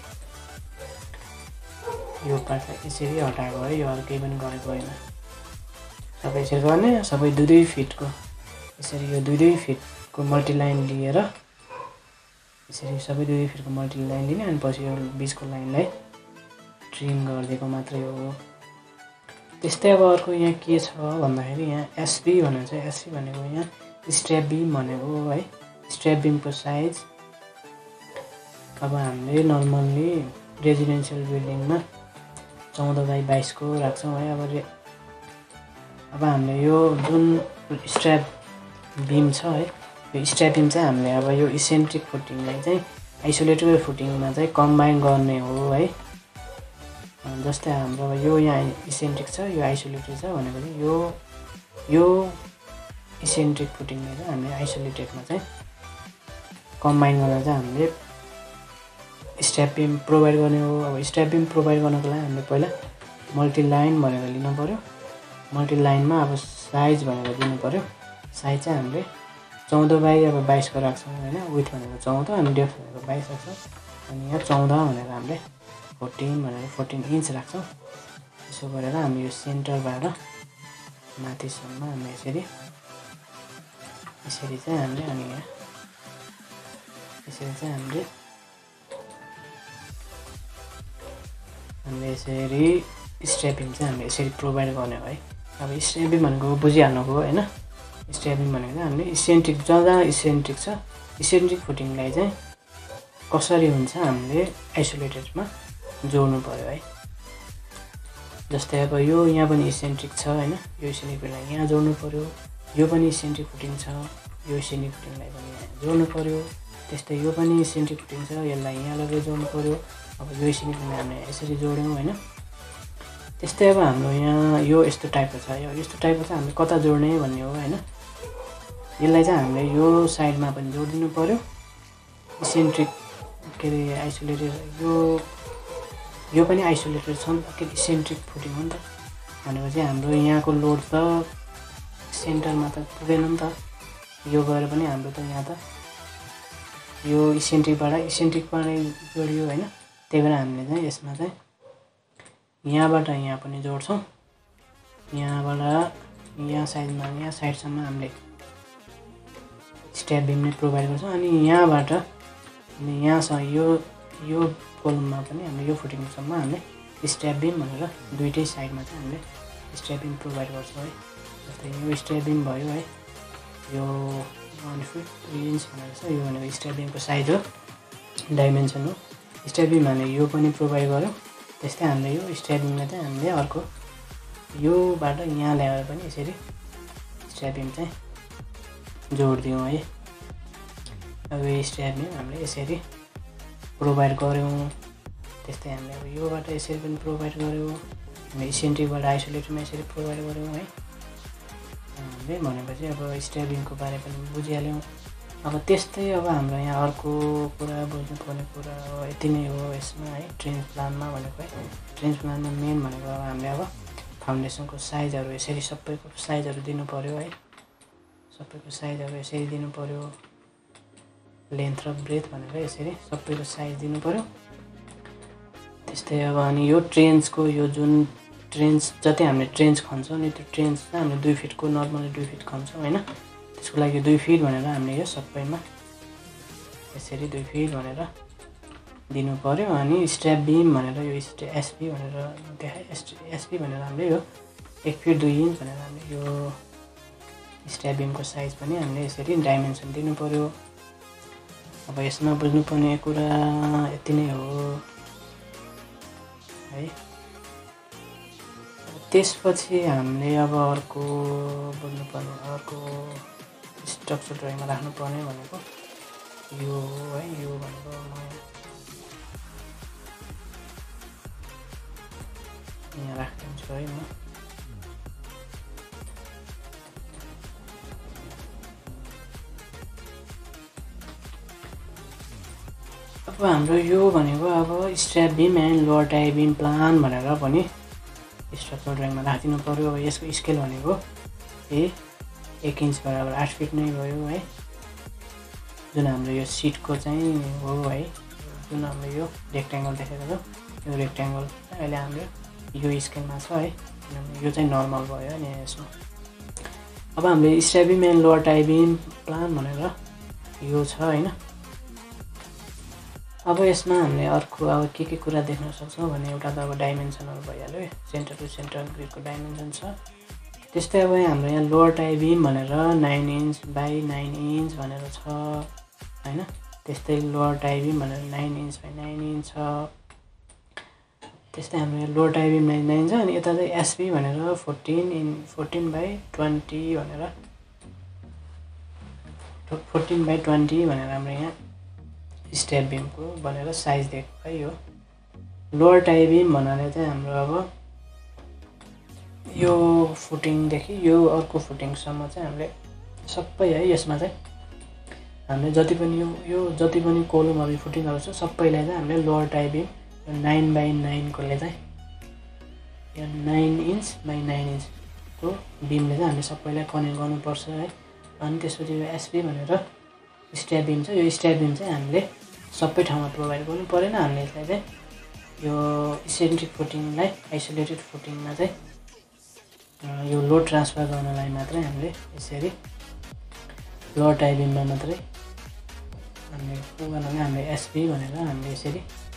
A: यो पार्टलाई यसरी हटाएको है। यो अरू केही पनि गरेको होइन। सबै यसरी गर्ने सबै 2 फिटको यसरी यो 2 फिटको मल्टिलाइन लिएर यसरी सबै 2 फिटको मल्टिलाइन लिने अनि पछि यो बिचको लाइनलाई ट्रिम गरिदिएको मात्रै हो। त्यस्तै अब अर्को यहाँ के छ भन्दाखेरि यहाँ एसबी भनेको चाहिँ एसबी भनेको यहाँ स्ट्र्याप बिम भनेको है। स्ट्र्याप बिमको साइज अब हामीले नर्मल्ली रेजिडेन्सियल बिल्डिङमा 14x22 को राख्छौँ है। अब हामीले यो जुन स्ट्र्याप बिम छ है यो स्ट्र्याप बिम चाहिँ हामीले अब यो इसेन्ट्रिक फुटिङलाई चाहिँ आइसोलेटेड फुटिङमा चाहिँ कम्बाइन गर्ने हो है। जस्तै हाम्रो यो यहाँ इसेन्ट्रिक छ यो आइसोलेटेड छ भनेपछि यो इसेन्ट्रिक फुटिङलाई चाहिँ हामीले आइसोलेटेडमा चाहिँ कम्बाइन गर्न चाहिँ हामीले स्ट्र्याप बिम प्रोभाइड गर्ने हो। अब स्ट्र्याप बिम प्रोभाइड गर्नको लागि हामीले पहिला मल्टिलाइन भनेर लिनु पर्यो। मल्टिलाइनमा अब साइज भनेर दिनु पर्यो। साइज चाहिँ हामीले 14x22 को राख्छौँ होइन। विथ भनेको 14 अनि डेप्थ भनेको 22 राख्छौँ अनि यहाँ 14 भनेर हामीले 14 इन्च राख्छौँ। यसो गरेर हामी यो सेन्टरबाट माथिसम्म हामी यसरी चाहिँ हामीले अनि यहाँ यसरी चाहिँ हामीले यसरी स्ट्र्यापिङ चाहिँ हामीले यसरी प्रोभाइड गर्ने हो है। अब स्ट्र्यापिङ भनेको बुझिहाल्नुको होइन। स्ट्र्यापिङ भनेको चाहिँ हामीले इसेन्ट्रिक जहाँ इसेन्ट्रिक छ इसेन्ट्रिक फुटिङलाई चाहिँ कसरी हुन्छ हामीले आइसोलेटेडमा जोड्नु पर्यो है। जस्तै अब यो यहाँ पनि इसेन्ट्रिक छ होइन। यो इसेन्ट्रिकलाई यहाँ जोड्नु पर्यो। यो पनि इसेन्ट्रिक फुटिङ छ यो इसेन्ट्रिक फुटिङलाई पनि यहाँ जोड्नु पर्यो। त्यस्तै यो पनि इसेन्ट्रिक फुटिङ छ यसलाई यहाँ लगेर जोड्नु पर्यो। अब यो इसेन्ट्रिकलाई हामीले यसरी जोड्यौँ होइन। त्यस्तै अब हाम्रो यहाँ यो यस्तो टाइपको छ। यो यस्तो टाइपको चाहिँ हामीले कता जोड्ने भन्ने हो होइन। यसलाई चाहिँ हामीले यो साइडमा पनि जोडिदिनु पर्यो। इसेन्ट्रिक के अरे आइसोलेटेड यो पनि आइसोलेटेड छ नि त के इसेन्ट्रिक फुटिङ हो नि त। भनेपछि हाम्रो यहाँको लोड त सेन्टरमा त पुगेन नि त। यो गएर पनि हाम्रो त यहाँ त यो इसेन्ट्रिकबाट जोडियो होइन। त्यही भएर हामीले चाहिँ यसमा चाहिँ यहाँबाट यहाँ पनि जोड्छौँ। यहाँबाट यहाँ साइडसम्म हामीले स्ट्र्याप बिम नै प्रोभाइड गर्छौँ अनि यहाँबाट अनि यहाँसँग यो कोलममा पनि हामीले यो फुटिङसम्म हामीले स्ट्र्याप बिम भनेर दुईटै साइडमा चाहिँ हामीले स्ट्र्याप बिम प्रोभाइड गर्छौँ है। जस्तै यो स्ट्र्याप बिम भयो है। यो 1 फिट 3 इन्च भनेको छ। यो भनेको स्ट्र्याप बिमको साइज हो डाइमेन्सन हो। स्ट्र्याप बिम हामीले यो पनि प्रोभाइड गऱ्यौँ। त्यस्तै हामीले यो स्ट्र्याप बिमलाई चाहिँ हामीले अर्को योबाट यहाँ ल्याएर पनि यसरी स्ट्र्याप बिम चाहिँ जोडिदियौँ है। अब यो स्ट्र्याप बिम हामीले यसरी प्रोभाइड गऱ्यौँ। त्यस्तै हामीले अब योबाट यसरी पनि प्रोभाइड गऱ्यौँ। हामी इसेन्ट्रिकबाट आइसोलेटरमा यसरी प्रोभाइड गऱ्यौँ है। हामीले भनेपछि अब स्ट्याबिङको बारे पनि बुझिहाल्यौँ। अब त्यस्तै अब हाम्रो यहाँ अर्को कुरा बुझ्नुपर्ने कुरा अब यति नै हो यसमा है, ट्रेन्च प्लानमा भनेको है। ट्रेन्च प्लानमा मेन भनेको अब हामीले अब फाउन्डेसनको साइजहरू यसरी सबैको साइजहरू दिनु पऱ्यो है, सबैको साइजहरू यसरी दिनु पऱ्यो, लेन्थ र ब्रेथ भनेर यसरी सबैको साइज दिनु पऱ्यो। त्यस्तै अब अनि यो ट्रेन्चको यो जुन ट्रेन्च जति हामीले ट्रेन्च खन्छौँ नि त्यो ट्रेन्च चाहिँ हामीले 2 फिटको नर्मली 2 फिट खन्छौँ होइन, त्यसको लागि 2 फिट भनेर हामीले यो सबैमा यसरी 2 फिट भनेर दिनु पऱ्यो। अनि स्ट्र्याप बिम भनेर यो एसपी भनेर देखाए, एसपी भनेर हामीले यो 1 फिट 2 इन्च भनेर हामीले यो स्ट्र्याप बिमको साइज पनि हामीले यसरी डाइमेन्सन दिनु पऱ्यो। अब यसमा बुझ्नुपर्ने कुरा यति नै हो है। त्यसपछि हामीले अब अर्को बुझ्नुपर्ने अर्को स्ट्रक्चर ड्रइङमा राख्नुपर्ने भनेको यो है, यो भनेको म यहाँ राखिदिन्छु है। म अब हाम्रो यो भनेको अब strap beam and lower tie beam plan भनेर पनि स्ट्रक्चर ड्रइङमा राखिदिनु पऱ्यो। अब यसको स्केल भनेको 1 इन्च बराबर 8 फिट नै भयो है, जुन हाम्रो यो सिटको चाहिँ हो है, जुन हाम्रो यो रेक्ट्याङ्गल देखेको छ यो रेक्ट्याङ्गल अहिले हाम्रो यो स्केलमा छ है, किनभने यो चाहिँ नर्मल भयो नि यसमा। अब हामीले strap beam and lower tie beam plan भनेर यो छ होइन। अब यसमा हामीले अर्को अब के कुरा देख्न सक्छौँ भने एउटा त अब डाइमेन्सनहरू भइहाल्यो है, सेन्टर टु सेन्टर ग्रिडको डाइमेन्सन छ। त्यस्तै अब हाम्रो यहाँ लोवर टाई बिम भनेर 9 इन्च बाई 9 इन्च भनेर छ होइन। त्यस्तै लोवर टाई बिम भनेर 9 इन्च बाई 9 इन्च छ। त्यस्तै हाम्रो यहाँ लोवर टाई बिम 9 छ। अनि यता चाहिँ एसपी भनेर 14 बाई 20 भनेर 14 बाई 20 भनेर हाम्रो यहाँ स्ट्र्याप बिमको भनेर साइज दिएको है। यो लोवर टाई बिम भन्नाले चाहिँ हाम्रो अब यो फुटिङदेखि यो अर्को फुटिङसम्म चाहिँ हामीले सबै है, यसमा चाहिँ हामीले जति पनि यो जति पनि कोलमहरू फुटिङहरू छ सबैलाई चाहिँ हामीले लोवर टाई बिम 9 बाई 9 कोले चाहिँ यो 9 इन्च बाई 9 इन्चको बिमले चाहिँ हामीले सबैलाई कनेक्ट गर्नुपर्छ है। अनि त्यसपछि यो एसपी भनेर स्ट्र्याप बिम छ, यो स्ट्र्याप बिम चाहिँ हामीले सबै ठाउँमा प्रोभाइड गर्नु परेन, हामीले यसलाई चाहिँ यो इसेन्ट्रिक फुटिङलाई आइसोलेटेड फुटिङमा चाहिँ यो लोड ट्रान्सफर गर्नलाई मात्रै हामीले यसरी लोवर टाई बिममा मात्रै हामीले हामीले एसपी भनेर हामीले यसरी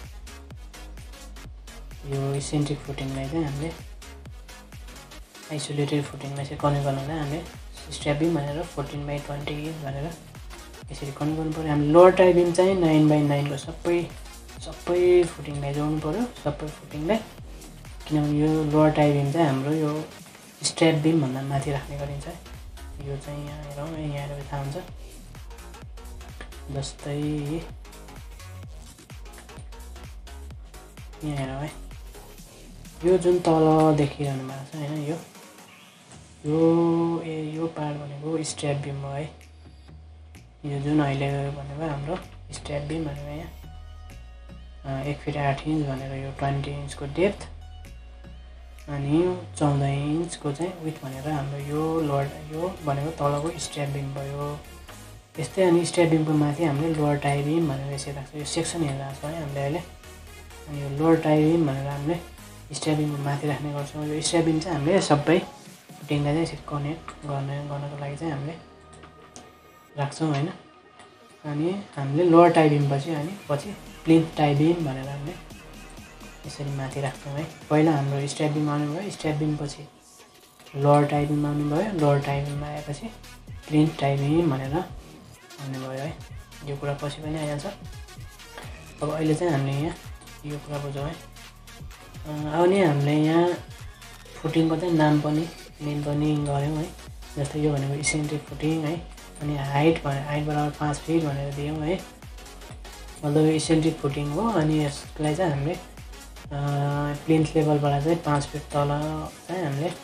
A: यो इसेन्ट्रिक फुटिङलाई चाहिँ हामीले आइसोलेटेड फुटिङलाई चाहिँ कनेक्ट गर्नलाई हामीले स्ट्र्याप बिम भनेर 14 बाई 20 इन्च भनेर यसरी कनेक्ट गर्नु पऱ्यो। हामीले लोवर टाई बिम चाहिँ 9 बाई 9 को सबै फुटिङलाई जोड्नु पऱ्यो, सबै फुटिङलाई, किनभने यो लोवर टाई बिम चाहिँ हाम्रो यो स्ट्र्याप बिम भन्दा माथि राख्ने गरिन्छ। यो चाहिँ यहाँ हेरौँ, यहाँ हेरेर थाहा हुन्छ। जस्तै यहाँ हेरौँ है, यो जुन तल देखिरहनु भएको छ होइन, यो पार्ट भनेको स्ट्र्याप बिम हो है। यो जुन अहिले भनेको हाम्रो स्ट्र्याप बिम भनेको यहाँ 1 फिट 8 इन्च भनेर यो 20 इन्चको डेप्थ अनि 14 इन्चको चाहिँ विथ भनेर हाम्रो यो भनेको तलको स्ट्र्याप बिम भयो। त्यस्तै अनि स्ट्र्याप बिमको माथि हामीले लोवर टाई बिम भनेर यसरी राख्छ, यो सेक्सन हेरिरहेको छ है हामीले अहिले। अनि यो लोवर टाई बिम भनेर हामीले स्ट्र्याप बिमको माथि राख्ने गर्छौँ। यो स्ट्र्याप बिम चाहिँ हामीले सबै फुटिङलाई चाहिँ यसरी कनेक्ट गर्नको लागि चाहिँ हामीले राख्छौँ होइन। अनि हामीले लोवर टाई बिम पछि प्लिन्थ टाई बिम भनेर हामीले यसरी माथि राख्छौँ है। पहिला हाम्रो स्ट्र्याप बिम आउनु भयो, स्ट्र्याप बिम पछि लोवर टाई बिम आउनु भयो, लोवर टाई बिम आएपछि प्लिन्थ टाई बिम भनेर आउनु भयो है। यो कुरा पछि पनि आइहाल्छ। अब अहिले चाहिँ हामीले यहाँ यो कुरा बुझौँ है। अनि हामीले यहाँ फुटिङको चाहिँ नाम पनि नेम पनि गऱ्यौँ है। जस्तै यो भनेको इसेन्ट्रिक फुटिङ है। अनि हाइट बराबर 5 फिट भनेर दियौँ है। मतलब यो इसेन्ट्रिक फुटिङ हो। अनि यसलाई चाहिँ हामीले प्लिन्थ लेभलबाट चाहिँ 5 फिट तल चाहिँ हामीले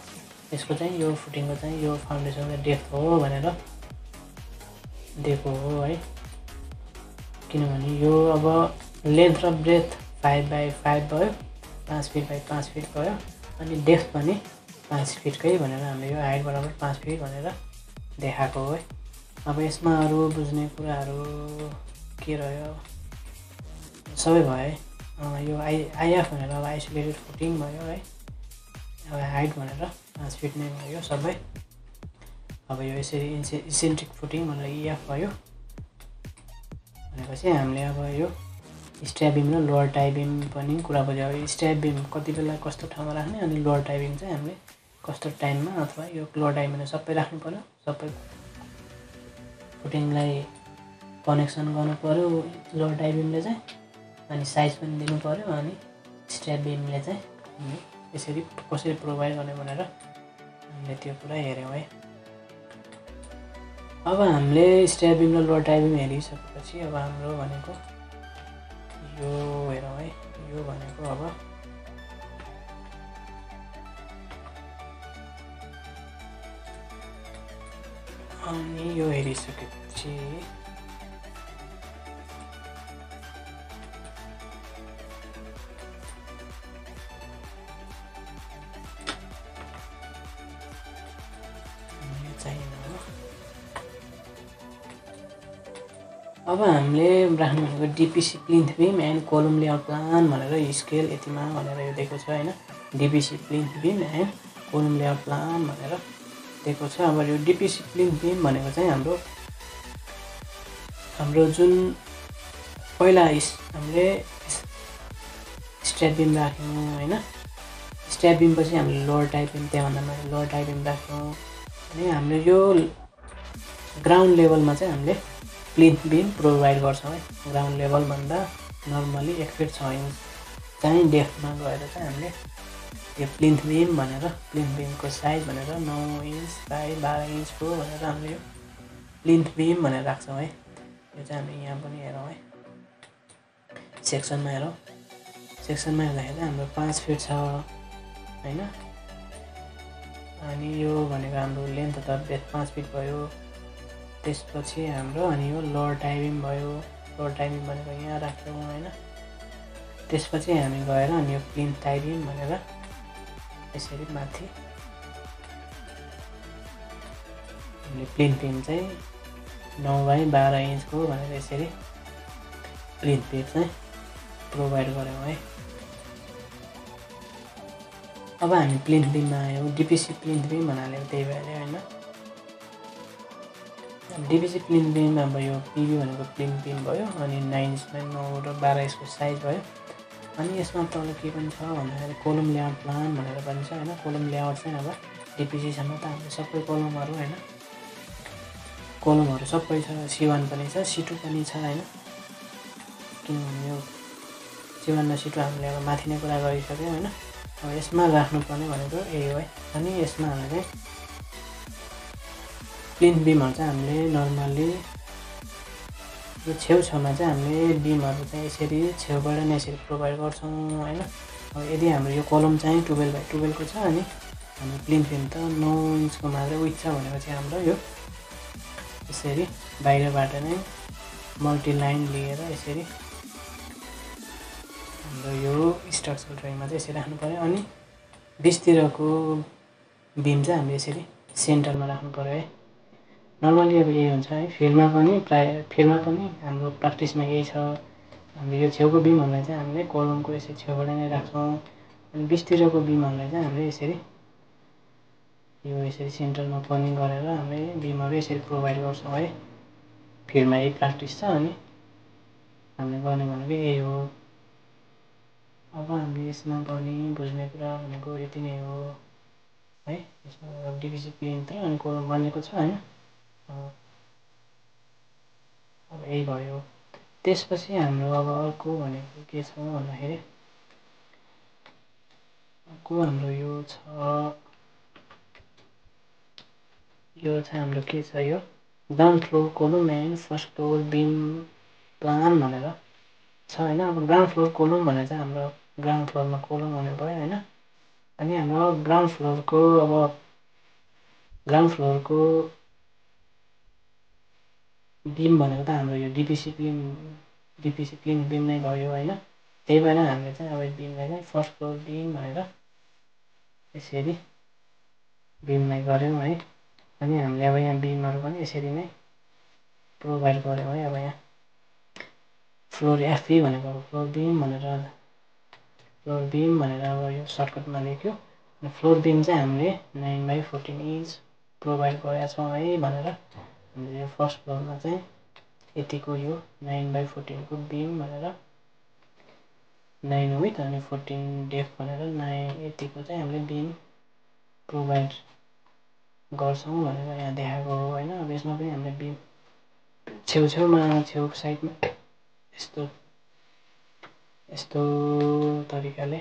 A: यसको चाहिँ यो फुटिङको चाहिँ यो फाउन्डेसनको डेप्थ हो भनेर दिएको हो है। किनभने यो अब लेन्थ र ब्रेथ 5x5 भयो, 5 फिट बाई 5 फिट भयो, अनि डेप्थ पनि 5 फिटकै भनेर हामीले यो हाइट बराबर 5 फिट भनेर देखाएको हो है। अब यसमा अरू बुझ्ने कुराहरू के रह्यो सबै भयो है। यो आइएफ भनेर अब आइसोलेटेड फुटिङ भयो है। अब हाइट भनेर 5 फिट नै भयो सबै। अब यो यसरी इसेन्ट्रिक फुटिङ भनेर इएफ भयो भनेपछि हामीले अब यो स्ट्याप बिम र लोवर टाई बिम पनि कुरा बुझ्यो। अब स्ट्याप बिम कति बेला कस्तो ठाउँमा राख्ने अनि लोवर टाई बिम चाहिँ हामीले कस्तो टाइममा अथवा यो लोवर टाई बिम सबै राख्नु पर्यो, सबै फुटिङलाई कनेक्सन गर्नु पर्यो लोवर टाई बिमले चाहिँ, अनि साइज पनि दिनु पर्यो, अनि स्ट्याप बिमले चाहिँ यसरी कसरी प्रोभाइड गर्ने भनेर हामीले त्यो कुरा हेऱ्यौँ है। अब हामीले स्ट्याप बिम र लोवर टाई बिम हेरिसकेपछि अब हाम्रो भनेको यो हेरौँ है। यो भनेको अब अनि यो हेरिसकेपछि अब हामीले राख्नु भनेको DPC plinth beam and column layout plan भनेर स्केल यतिमा भनेर यो दिएको छ होइन। DPC plinth beam and column layout plan भनेर दिएको छ। अब यो डिपिसी प्लिन्थ बिम भनेको चाहिँ हाम्रो जुन पहिला हामीले स्ट्याप बिम राख्यौँ होइन। स्ट्याप बिम पछि हामीले लोवर टाई बिम, त्यहाँभन्दा माथि लोवर टाई बिम राख्यौँ। अनि हामीले यो ग्राउन्ड लेभलमा चाहिँ हामीले प्लिन्थ बिम प्रोभाइड गर्छौँ है। ग्राउन्ड लेभलभन्दा नर्मली 1 फिट 6 इन्च चाहिँ डेप्थमा गएर चाहिँ हामीले यो प्लिन्थ बिम भनेर, प्लिन्थ बिमको साइज भनेर 9 इन्च बाई 12 इन्चको भनेर हामीले यो प्लिन्थ बिम भनेर राख्छौँ है। यो चाहिँ हामीले यहाँ पनि हेरौँ है, सेक्सनमा हेरौँ। सेक्सनमा हेर्दाखेरि चाहिँ हाम्रो 5 फिट छ होइन। अनि यो भनेको हाम्रो लेन्थ अथवा ब्रेथ 5 फिट भयो। त्यसपछि हाम्रो अनि यो लोवर टाई बिम भयो। लोवर टाई बिम भनेको यहाँ राख्यौँ होइन। त्यसपछि हामी गएर अनि यो प्लिन्थ टाई बिम भनेर यसरी माथि हामीले प्लिन्थ बिम चाहिँ 9 बाई 12 इन्चको भनेर यसरी प्लिन्थ बिम चाहिँ प्रोभाइड गऱ्यौँ है। अब हामी प्लिन्थ बिममा आयौँ। डिपिसी प्लिन्थ बिम भन्नाले त्यही भइहाल्यो होइन। डिपिसी प्लिन्थ बिम अब यो पिबी भनेको प्लिन्थ बिम भयो, अनि 9 इन्चमा 9 र 12 इन्चको साइज भयो। अनि यसमा तल के पनि छ भन्दाखेरि कोलम लेआउट प्लान भनेर पनि छ होइन। कोलम लेआउट चाहिँ अब डिपिसीसम्म त हाम्रो सबै कोलमहरू होइन, कोलमहरू सबै छ। C1 पनि छ, C2 पनि छ होइन। किनभने यो C1 र C2 हामीले अब माथि नै कुरा गरिसक्यौँ होइन। अब यसमा राख्नुपर्ने भनेको यही हो है। अनि यसमा हामीले प्लिन्थ बिमहरू चाहिँ हामीले नर्मल्ली यो छेउछाउमा चाहिँ हामीले बिमहरू चाहिँ यसरी छेउबाट नै यसरी प्रोभाइड गर्छौँ होइन। अब यदि हाम्रो यो कलम चाहिँ 12 बाई 12 को छ अनि हाम्रो प्लिन्थ बिम त 9 इन्चको मात्रै विड्थ छ भनेपछि हाम्रो यो यसरी बाहिरबाट नै मल्टी लाइन लिएर यसरी हाम्रो यो स्ट्रक्चरल ड्रइङमा चाहिँ यसरी राख्नु पर्यो। अनि बिचतिरको बिम चाहिँ हामीले यसरी सेन्टरमा राख्नु पर्यो है। नर्मली अब यही हुन्छ है। फिल्डमा पनि हाम्रो प्र्याक्टिसमा यही छ। हामीले यो छेउको बिमहरूलाई चाहिँ हामीले कलमको यसरी छेउबाट नै राख्छौँ। अनि बिचतिरको बिमहरूलाई चाहिँ हामीले यसरी यो यसरी सेन्टरमा पनि गरेर हामीले बिमहरू यसरी प्रोभाइड गर्छौँ है। फिल्डमा यही प्र्याक्टिस छ अनि हामीले गर्ने भनेको यही हो। अब हामीले यसमा पनि बुझ्ने कुरा भनेको यति नै हो है। यसमा डिभिसी प्लिन्थ र अनि कोलम बनेको छ होइन। अब यही भयो। त्यसपछि हाम्रो अब अर्को भनेको के छ भन्दाखेरि अर्को हाम्रो यो चाहिँ हाम्रो के छ, यो ground floor column and first floor beam plan भनेर छ होइन। अब ग्राउन्ड फ्लोर कोलम भनेर चाहिँ हाम्रो ग्राउन्ड फ्लोरमा कोलम हुने भयो होइन। अनि हाम्रो ग्राउन्ड फ्लोरको अब ग्राउन्ड फ्लोरको बिम भनेको त हाम्रो यो डिपिसी प्लेन बिम नै भयो होइन। त्यही भएर हामीले चाहिँ अब बिमलाई चाहिँ फर्स्ट फ्लोर बिम भनेर यसरी बिमलाई गऱ्यौँ है। अनि हामीले अब यहाँ बिमहरू पनि यसरी नै प्रोभाइड गऱ्यौँ है। अब यहाँ फ्लोर एफबी भनेको फ्लोर बिम भनेर अब यो सर्टकटमा लेख्यो। अनि फ्लोर बिम चाहिँ हामीले 9/14 इन्च प्रोभाइड गरेका छौँ है भनेर हामीले यो फर्स्ट फ्लोरमा चाहिँ यतिको यो 9/14 को बिम भनेर 9 विथ अनि 14 डेप्थ भनेर 9 यतिको चाहिँ हामीले बिम प्रोभाइड गर्छौँ भनेर यहाँ देखाएको हो होइन। अब यसमा पनि हामीले बिम छेउ साइडमा यस्तो तरिकाले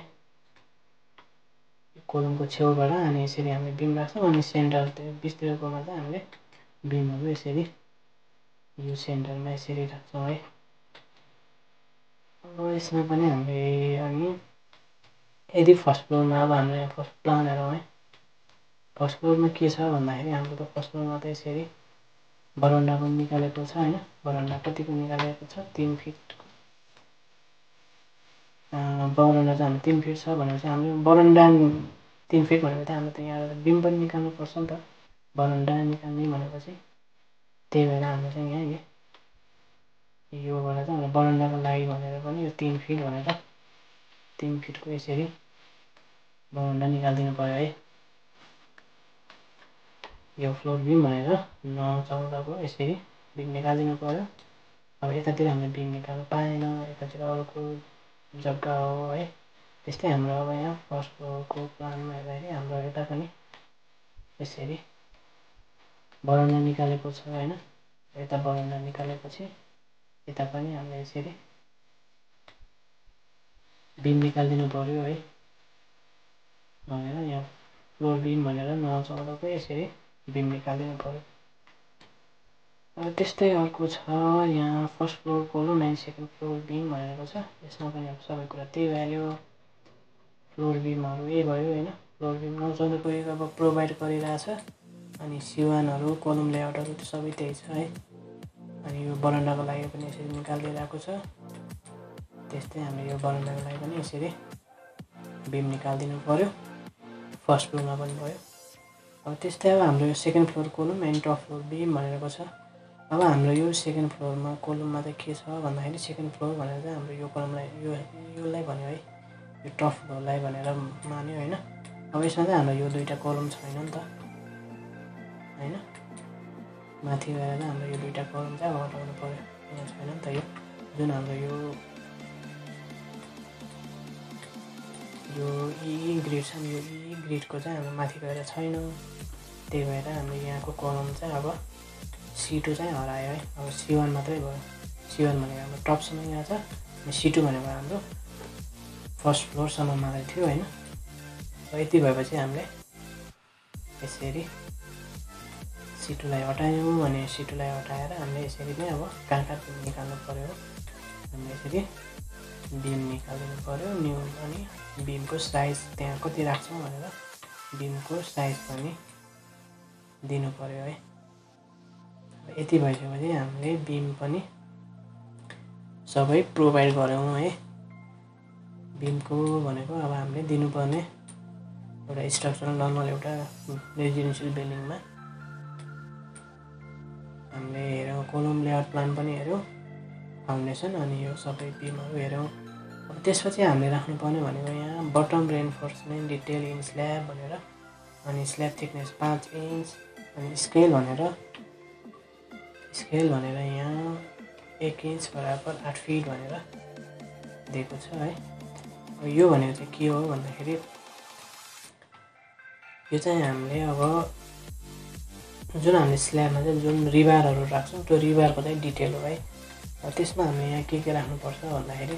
A: कोलमको छेउबाट अनि यसरी हामीले बिम राख्छौँ। अनि सेन्टर बिचतिरकोमा चाहिँ हामीले बिमहरू यसरी यो सेन्टरमा यसरी राख्छौँ है। अब यसमा पनि हामीले अनि यदि फर्स्ट फ्लोरमा अब हामीले फर्स्ट प्लान हेरौँ है। फर्स्ट फ्लोरमा के छ भन्दाखेरि हाम्रो त फर्स्ट फ्लोरमा त यसरी बरन्डाको निकालेको छ होइन। बरन्डा कतिको निकालेको छ 3 फिट। बरन्डा चाहिँ हाम्रो 3 फिट छ भनेपछि हामीले बरन्डा 3 फिट भनेपछि हाम्रो त यहाँ बिम पनि निकाल्नु पर्छ नि त। बरन्डा निकाल्ने भनेपछि त्यही भएर हाम्रो चाहिँ यहाँ योबाट चाहिँ हाम्रो बरन्डाको लागि भनेर पनि यो 3 फिट भनेर 3 फिटको यसरी बरन्डा निकालिदिनु पर्यो है। यो फ्लोर बिम भनेर 9/14 को यसरी बिम निकालिदिनु पर्यो। अब यतातिर हामीले बिम निकाल्नु पाएन, यतातिर अर्को जग्गा हो है। त्यस्तै हाम्रो अब यहाँ फर्स्ट फ्लोरको प्लानमा हेर्दाखेरि हाम्रो यता पनि यसरी बरन्डा निकालेको छ होइन। यता बरन्डा निकालेपछि यता पनि हामीले यसरी बिम निकालिदिनु पर्यो है भनेर यहाँ फ्लोर बिम भनेर 9/14 को यसरी बिम निकालिदिनु पर्यो। अब त्यस्तै अर्को छ यहाँ first floor column and second floor beam भनेको छ। यसमा पनि अब सबै कुरा त्यही भ्याल्यु फ्लोर बिमहरू यही भयो होइन। फ्लोर बिम 9/14 को अब प्रोभाइड गरिरहेछ। अनि सिवानहरू कोलम लेआउटहरू त्यो सबै त्यही छ है। अनि यो बरन्डाको लागि पनि यसरी निकालिदिइरहेको छ। त्यस्तै हामीले यो बरन्डाको लागि पनि यसरी बिम निकालिदिनु पर्यो। फर्स्ट फ्लोरमा पनि भयो। अब त्यस्तै अब हाम्रो यो second floor column and top floor beam भनेको छ। अब हाम्रो यो सेकेन्ड फ्लोरमा कोलममा चाहिँ के छ भन्दाखेरि सेकेन्ड फ्लोर भनेर चाहिँ हाम्रो यो कोलमलाई योलाई भन्यो है। यो टप फ्लोरलाई भनेर मान्यो होइन। अब यसमा चाहिँ हाम्रो यो दुईवटा कोलम छैन नि त होइन। माथि गएर हाम्रो यो दुईवटा कोलम चाहिँ अब हटाउनु पर्यो। यहाँ छैन नि त यो जुन हाम्रो यो ई ग्रिड छ नि। यो ई ग्रिडको चाहिँ हाम्रो माथि गएर छैन। त्यही भएर हाम्रो यहाँको कोलम चाहिँ अब C2 चाहिँ हरायो है। अब C1 मात्रै भयो। C1 भनेको हाम्रो टपसम्म यहाँ छ अनि C2 भनेको हाम्रो फर्स्ट फ्लोरसम्म मात्रै थियो होइन। यति भएपछि हामीले यसरी C2लाई हटायौँ। अनि C2लाई हटाएर हामीले यसरी नै अब कहाँ बिम निकाल्नु पर्यो। हामीले यसरी बिम निकालिदिनु पर्यो न्यू। अनि बिमको साइज त्यहाँ कति राख्छौँ भनेर बिमको साइज पनि दिनु पर्यो है। यति भइसकेपछि हामीले बिम पनि सबै प्रोभाइड गऱ्यौँ है। बिमको भनेको अब हामीले दिनुपर्ने एउटा स्ट्रक्चरल नर्मल एउटा रेजिडेन्सियल बिल्डिङमा हामीले हेऱ्यौँ। कोलम लेआउट प्लान पनि हेऱ्यौँ, फाउन्डेसन अनि यो सबै बिमहरू हेऱ्यौँ। अब त्यसपछि हामीले राख्नुपर्ने भनेको यहाँ bottom reinforcement detail in slab भनेर अनि स्ल्याब थिकनेस 5 इन्च अनि स्केल भनेर यहाँ 1 इन्च बराबर 8 फिट भनेर दिएको छ है। अब यो भनेको चाहिँ के हो भन्दाखेरि यो चाहिँ हामीले अब जुन हामीले स्ल्याबमा चाहिँ जुन रिबारहरू राख्छौँ त्यो रिबारको चाहिँ डिटेल हो है। त्यसमा हामीले यहाँ के राख्नुपर्छ भन्दाखेरि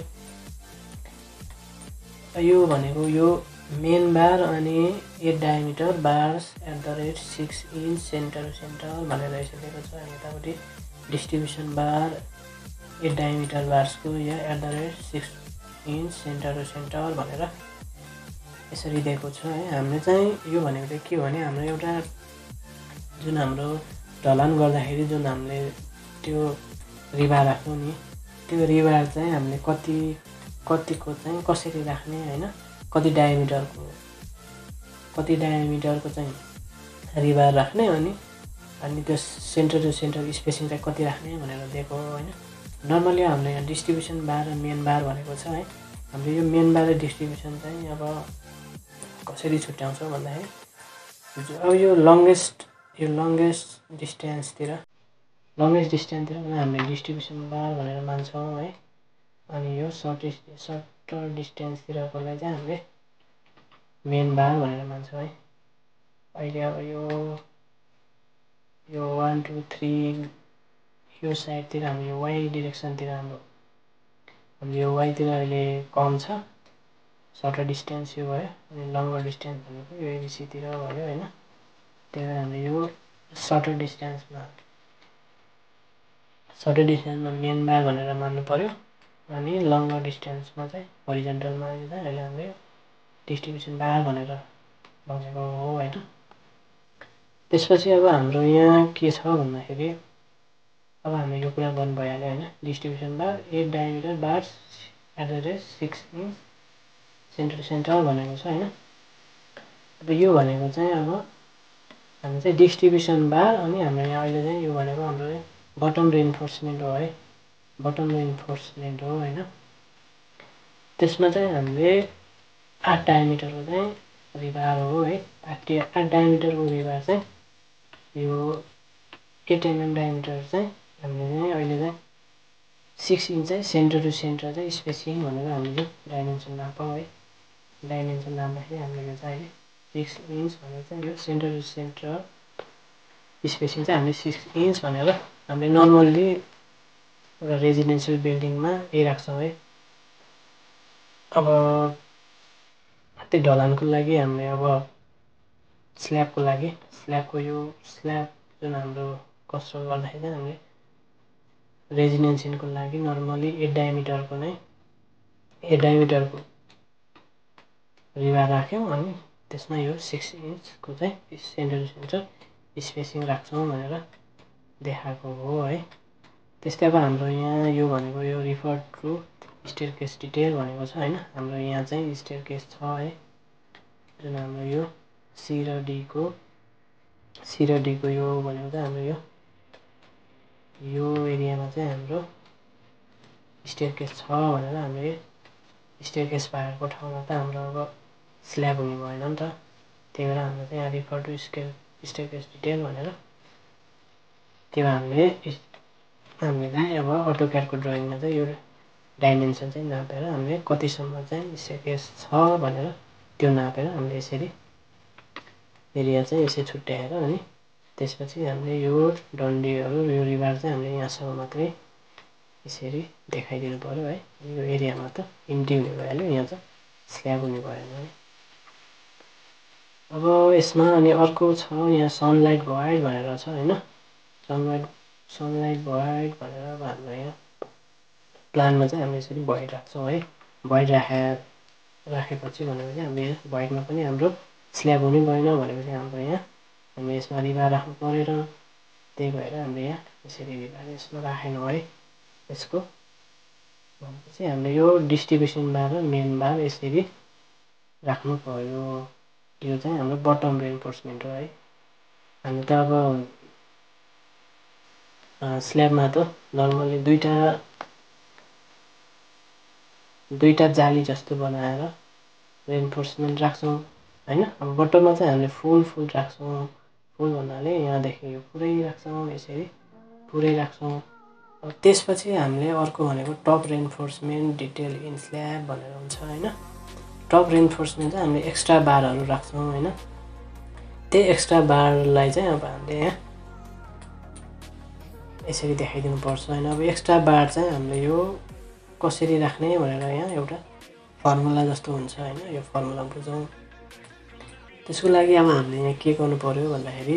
A: यो भनेको यो मेन बार अनि 8 डायमिटर बार्स @6 इन्च सेन्टर भनेर यसरी दिएको छ। अनि यतापट्टि डिस्ट्रिब्युसन बार 8 डायमिटर बार्सको या @6 इन्च सेन्टर भनेर यसरी दिएको छ है। हामीले चाहिँ यो भनेको चाहिँ के हो भने हाम्रो एउटा जुन हाम्रो ढलान गर्दाखेरि जुन हामीले त्यो रिबार राख्छौँ नि त्यो रिबार चाहिँ हामीले कतिको चाहिँ कसरी राख्ने हैन कति डायमिटरको चाहिँ रिबार राख्ने अनि त्यो सेन्टर टु सेन्टर स्पेसिङ चाहिँ कति राख्ने भनेर दिएको हो हैन। नर्मली हामीले यहाँ डिस्ट्रिब्युसन बार र मेन बार भनेको छ है। हामीले यो मेन बार र डिस्ट्रिब्युसन चाहिँ अब कसरी छुट्याउँछौँ भन्दाखेरि अब यो लङ्गेस्ट डिस्टेन्सतिर हामीले डिस्ट्रिब्युसन बार भनेर मान्छौँ है। अनि यो सर्टर डिस्टेन्सतिरकोलाई चाहिँ हामीले मेन बार भनेर मान्छौँ है। अहिले अब यो 1 2 3 यो साइडतिर हाम्रो यो वाइ डिरेक्सनतिर हाम्रो यो वाइतिर अहिले कम छ सर्टर डिस्टेन्स यो भयो अनि लङ्गर डिस्टेन्स भनेको यो एबिसीतिर भयो हैन। त्यही भएर हामीले यो सर्टर डिस्टेन्समा मेन बार भनेर मान्नु पर्यो। अनि लङ्गर डिस्टेन्समा चाहिँ होरिजन्टलमा चाहिँ अहिले हामीले डिस्ट्रिब्युसन बार भनेर भनेको हो हैन। त्यसपछि अब हाम्रो यहाँ के छ भन्दाखेरि अब हामीले यो कुरा गर्नु भइहाल्यो हैन। Distribution bar 8 diameter bar at the rate 6 inch centre to centre भनेको छ हैन। अब यो भनेको चाहिँ अब हामी चाहिँ डिस्ट्रिब्युसन बार अनि हाम्रो यहाँ अहिले चाहिँ यो भनेको हाम्रो बटम रेइन्फोर्समेन्ट हो है। बटम रेइन्फोर्समेन्ट हो हैन। त्यसमा चाहिँ हामीले 8 डायमिटरको चाहिँ रिबार हो है। 8 डायमिटरको रिबार चाहिँ यो 8 mm डायमिटर चाहिँ हामीले चाहिँ अहिले चाहिँ 6 इंच चाहिँ सेन्टर टु सेन्टर चाहिँ स्पेसिङ भनेर हामीले डाइमेन्सन नाप्छौँ है। डाइमेन्सन नाप्दाखेरि हामीले यो चाहिँ अहिले 6 इंच भनेर चाहिँ यो सेन्टर टु सेन्टर स्पेसिङ चाहिँ हामीले 6 इंच भनेर हामीले नर्मल्ली एउटा रेजिडेन्सियल बिल्डिङमा यही राख्छौँ है। अब त्यो ढलानको लागि हामीले अब स्ल्याबको लागि स्ल्याब जुन हाम्रो कन्स्ट्रक्ट गर्दाखेरि चाहिँ हामीले रेजिडेन्सियलको लागि नर्मली 8 डायमिटरको रिबार राख्यौँ अनि त्यसमा यो 6 इंचको चाहिँ सेन्टर टु सेन्टर स्पेसिङ राख्छौँ भनेर देखाएको हो है। त्यस्तै अब हाम्रो यहाँ यो भनेको यो रिफर टु स्टेयरकेस डिटेल भनेको छ हैन। हाम्रो यहाँ चाहिँ स्टेयरकेस छ है। जुन हाम्रो यो सी र डी को यो भनेको चाहिँ हाम्रो यो एरियामा चाहिँ हाम्रो स्टेयरकेस छ भनेर हामीले स्टेयरकेस भएको ठाउँमा त हाम्रो अब स्ल्याब हुने भएन नि त। त्यही भएर हाम्रो चाहिँ यहाँ रिफर टु स्टेयरकेस डिटेल भनेर त्यो हामीले चाहिँ अब अटोक्याडको ड्रइङमा चाहिँ यो डाइमेन्सन चाहिँ नापेर हामीले कतिसम्म चाहिँ स्टेयरकेस छ भनेर त्यो नापेर हामीले यसरी एरिया चाहिँ यसरी छुट्याएर अनि त्यसपछि हामीले यो डन्डीहरू यो रिबार चाहिँ हामीले यहाँसम्म मात्रै यसरी देखाइदिनु पर्यो है। यो एरियामा त इम्टी हुने भइहाल्यो, यहाँ त स्ल्याब हुने भएन है। अब यसमा अनि अर्को छ यहाँ सनलाइट भोइड भनेर छ हैन। सनलाइट भोइड भनेर अब हाम्रो यहाँ प्लानमा चाहिँ हामीले यसरी भोइड राख्छौँ है। भोइड राखेपछि भनेको चाहिँ हामीले भोइडमा पनि हाम्रो स्ल्याब हुने भएन भनेपछि हाम्रो यहाँ हामीले यसमा रिबार राख्नु परेर त्यही भएर हामीले यहाँ यसरी रिबार यसमा राखेनौँ है। यसको भनेपछि हामीले यो डिस्ट्रिब्युसन बार र मेन बार यसरी राख्नु पर्यो। यो चाहिँ हाम्रो बटम रेइन्फोर्समेन्ट हो है। हामी त अब स्ल्याबमा त नर्मली दुईटा जाली जस्तो बनाएर रेइन्फोर्समेन्ट राख्छौँ हैन। अब बटममा चाहिँ हामीले फुल राख्छौँ। फुल भन्नाले यहाँदेखि यो पुरै राख्छौँ, यसरी पुरै राख्छौँ। अब त्यसपछि हामीले अर्को भनेको top reinforcement detail in slab भनेर हुन्छ हैन। टप रेइन्फोर्समेन्ट चाहिँ हामीले एक्स्ट्रा बारहरू राख्छौँ हैन। त्यही एक्स्ट्रा बारलाई चाहिँ अब हामीले यहाँ यसरी देखाइदिनु पर्छ हैन। अब एक्स्ट्रा बार चाहिँ हामीले यो कसरी राख्ने भनेर यहाँ एउटा फर्मुला जस्तो हुन्छ हैन। यो फर्मुला बुझौँ। त्यसको लागि अब हामीले यहाँ के गर्नु पर्यो भन्दाखेरि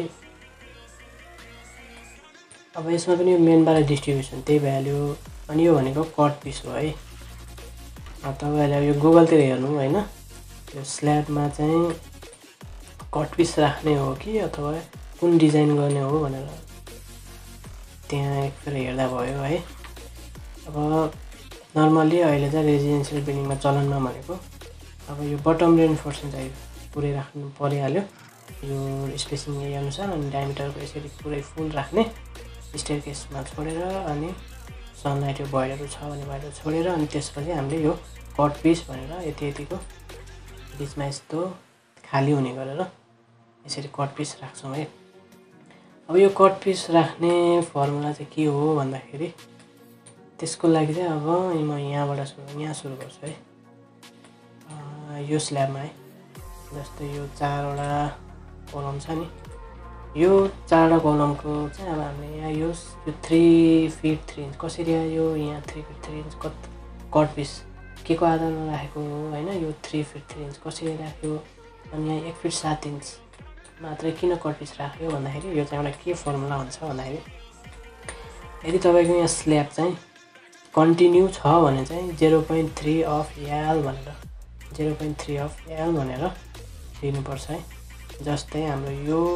A: अब यसमा पनि मेन बार डिस्ट्रिब्युसन त्यही भइहाल्यो। अनि यो भनेको कट पिस हो है। तपाईँहरूले अब यो गुगलतिर हेर्नु हैन। यो स्ल्याबमा चाहिँ कट पिस राख्ने हो कि अथवा कुन डिजाइन गर्ने हो भनेर त्यहाँ एकखेर हेर्दा भयो है। अब नर्मली अहिले चाहिँ रेजिडेन्सियल बिल्डिङमा चलनमा भनेको अब यो बटम रेन्फोर्समेन्ट चाहिँ पुरै राख्नु परिहाल्यो यो स्पेसिङ यही अनुसार, अनि डायमिटरको यसरी पुरै फुल राख्ने, स्टेयरकेसमा छोडेर अनि सनलाइट यो बाहिरको छ भने बाहिर छोडेर अनि त्यसपछि हामीले यो कट पिस भनेर यति यतिको बिचमा यस्तो खाली हुने गरेर यसरी कट पिस राख्छौँ है। अब यो कट पिस राख्ने फर्मुला चाहिँ के हो भन्दाखेरि त्यसको लागि चाहिँ अब म यहाँबाट सुरु गर्छु है। यो स्ल्याबमा है जस्तै यो 4वटा कलम छ नि, यो 4वटा कलमको चाहिँ अब हामीले यहाँ यो 3 फिट 3 इन्च कसरी आयो, यहाँ 3 फिट 3 इन्च कट पिस के को आधारमा राखेको हो होइन, यो 3 फिट 3 इन्च कसरी राख्यो, अनि यहाँ 1 फिट 7 इन्च मात्रै किन कट पिस राख्यो भन्दाखेरि यो चाहिँ एउटा के फर्मुला हुन्छ भन्दाखेरि यदि तपाईँको यहाँ स्ल्याब चाहिँ कन्टिन्यू छ भने चाहिँ 0.3 अफ एल भनेर 0.3 अफ एल भनेर दिनुपर्छ है। जस्तै हाम्रो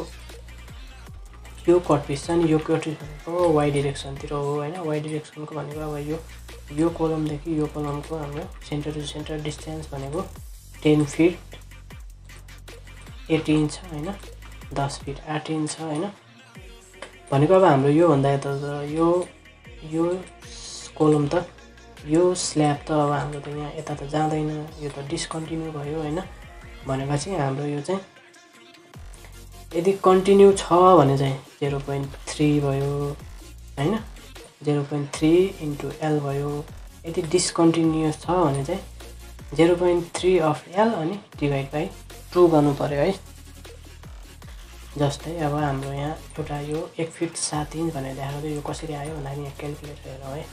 A: यो कट पिस छ नि, यो कट पिस भनेको वाइ डिरेक्सनतिर हो होइन। वाइ डिरेक्सनको भनेको अब यो कलमदेखि यो कलमको हाम्रो सेन्टर टु सेन्टर डिस्टेन्स भनेको 10 फिट 8 इन्च छ होइन, 10 फिट 8 इन्च छ होइन। भनेको अब हाम्रो योभन्दा यता यो कलम त यो स्ल्याब त अब हाम्रो त यहाँ यता त जाँदैन, यो त डिस्कन्टिन्यू भयो होइन। भनेपछि हाम्रो यो चाहिँ यदि कन्टिन्यू छ भने चाहिँ 0.3 भयो होइन, 0.3 इन्टु एल भयो। यदि डिस्कन्टिन्युस छ भने चाहिँ 0.3 अफ एल अनि डिभाइड बाई 2 गर्नु पर्यो है। जस्तै अब हाम्रो यहाँ एउटा यो 1 फिट 7 इन्च भनेर देखाएको यो कसरी आयो भन्दाखेरि यहाँ क्यालकुलेटर हेरौँ है।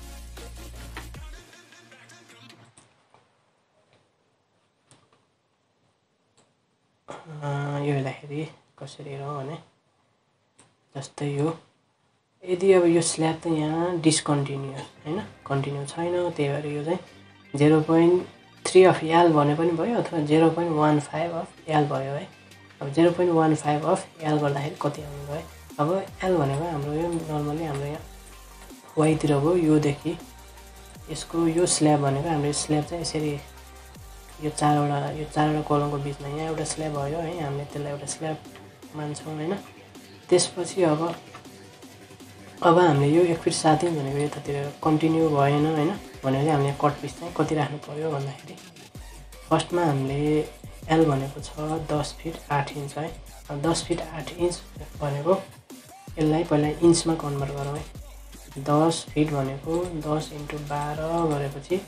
A: यो हेर्दाखेरि कसरी हेरौँ भने जस्तै यो यदि अब यो स्ल्याब त यहाँ डिस्कन्टिन्युस होइन, कन्टिन्यू छैन, त्यही भएर यो चाहिँ 0.3 अफ एल भने पनि भयो अथवा 0.15 अफ एल भयो है। अब 0.15 अफ एल गर्दाखेरि कति आउने भयो, अब एल भनेको हाम्रो यो नर्मली हाम्रो यहाँ वाइतिर भयो योदेखि यसको यो स्ल्याब भनेको हाम्रो स्ल्याब चाहिँ यसरी यो चारवटा कलमको बिचमा यहाँ एउटा स्ल्याब भयो है, हामीले त्यसलाई एउटा स्ल्याब मान्छौँ होइन। त्यसपछि अब हामीले यो 1 फिट 7 इन्च भनेको यतातिर कन्टिन्यू भएन होइन। भनेपछि हामीले कट पिस चाहिँ कति राख्नु पर्यो भन्दाखेरि फर्स्टमा हामीले एल भनेको छ 10 फिट 8 इन्च है। 10 फिट 8 इन्च भनेको यसलाई पहिला इन्चमा कन्भर्ट गरौँ है। 10 फिट भनेको 10 इन्टु 12 गरेपछि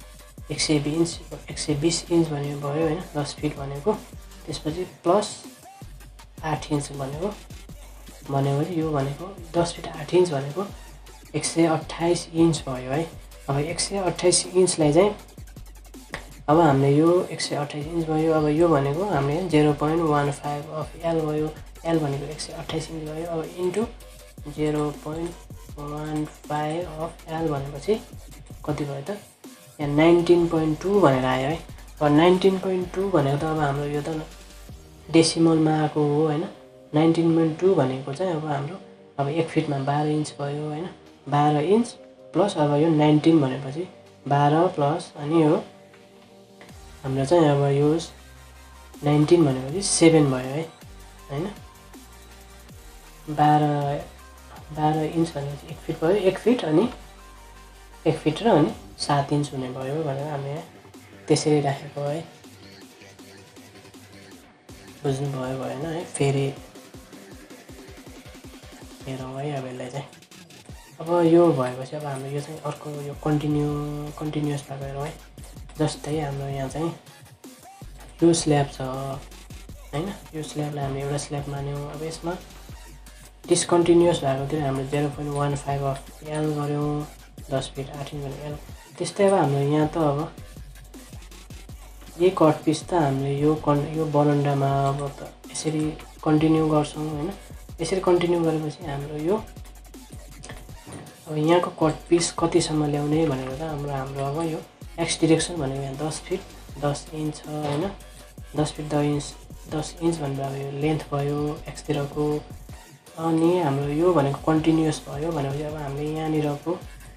A: 120 इन्च भन्ने भयो होइन 10 फिट भनेको। त्यसपछि प्लस 8 इन्च भनेपछि यो भनेको 10 फिट 8 इन्च भनेको 128 इन्च भयो है। अब 128 इन्चलाई चाहिँ अब हामीले यो 128 इन्च भयो। अब यो भनेको हामीले 0.15 अफ एल भयो, एल भनेको 128 इन्च भयो। अब इन्टु 0.15 अफ एल भनेपछि कति भयो त, यहाँ 19.2 भनेर आयो है। अब 19.2 भनेको त अब हाम्रो यो त डेसिमलमा आएको हो होइन। 19.2 भनेको चाहिँ अब हाम्रो अब 1 फिटमा 12 इन्च भयो होइन। 12 इन्च प्लस अब यो 19 भनेपछि 12 प्लस अनि यो हाम्रो चाहिँ अब यो 19 भनेपछि 7 भयो है होइन। 12 इन्च भनेपछि 1 फिट भयो, 1 फिट अनि 1 फिट र अनि 7 इन्च हुने भयो भनेर हामीले त्यसरी राखेको है। बुझ्नुभयो भएन है। फेरि हेरौँ है अब यसलाई चाहिँ। अब यो भएपछि अब हाम्रो यो चाहिँ अर्को यो कन्टिन्युस भएको हेरौँ है। जस्तै हाम्रो यहाँ चाहिँ यो स्ल्याब छ होइन। यो स्ल्याबलाई हामीले एउटा स्ल्याब मान्यौँ। अब यसमा डिस्कन्टिन्युस भएकोतिर हामीले 0.15 अफ एल गऱ्यौँ, 10 फिट 8 इन्च भने एल। त्यस्तै अब हाम्रो यहाँ त अब यही कट पिस त हामीले यो बरन्डामा अब त यसरी कन्टिन्यू गर्छौँ होइन। यसरी कन्टिन्यू गरेपछि हाम्रो यो अब यहाँको कट पिस कतिसम्म ल्याउने भनेर त हाम्रो अब यो एक्स डिरेक्सन भनेको यहाँ 10 फिट 10 इन्च छ होइन। 10 फिट 10 इन्च भनेर अब यो लेन्थ भयो एक्सतिरको। अनि हाम्रो यो भनेको कन्टिन्युअस भयो भनेपछि अब हामीले यहाँनिरको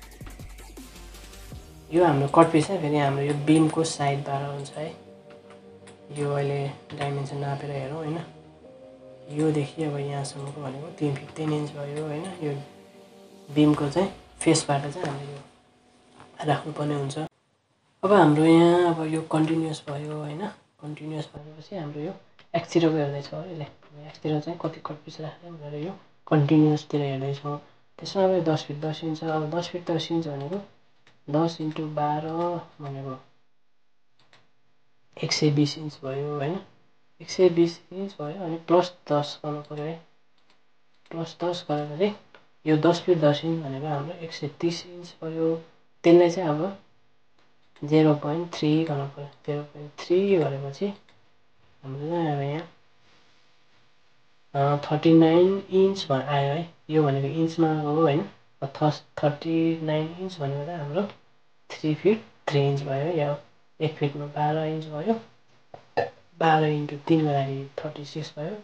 A: यो हाम्रो कट पिस है। फेरि हाम्रो यो बिमको साइडबाट हुन्छ है। यो अहिले डाइमेन्सन नापेर हेरौँ होइन। योदेखि अब यहाँसम्मको भनेको 3 फिट 3 इन्च भयो होइन। यो बिमको चाहिँ फेसबाट चाहिँ हामीले यो राख्नुपर्ने हुन्छ। अब हाम्रो यहाँ अब यो कन्टिन्युअस भयो होइन। कन्टिन्युअस भएपछि हाम्रो यो एक्सतिरको हेर्दैछौँ है। यसले एक्सतिर चाहिँ कति कट पिस राख्ने भनेर यो कन्टिन्युअसतिर हेर्दैछौँ। त्यसमा अब 10 फिट 10 इन्च। अब 10 फिट 10 इन्च भनेको 10 × 12 भनेको 120 इन्च भयो होइन। 120 इन्च भयो अनि +10 गर्नु पऱ्यो है। +10 गरेपछि यो 10 फिट 10 इन्च भनेको हाम्रो 130 इन्च भयो। त्यसलाई चाहिँ अब 0.3 गर्नु पऱ्यो। 0.3 गरेपछि हाम्रो चाहिँ अब यहाँ 39 इन्च आयो है। यो भनेको इन्चमा हो होइन। 39 इन्च भनेको चाहिँ हाम्रो 3 फिट 3 इन्च भयो। या 1 फिटमा 12 इन्च भयो। 12 × 3 गर्दाखेरि 36 भयो।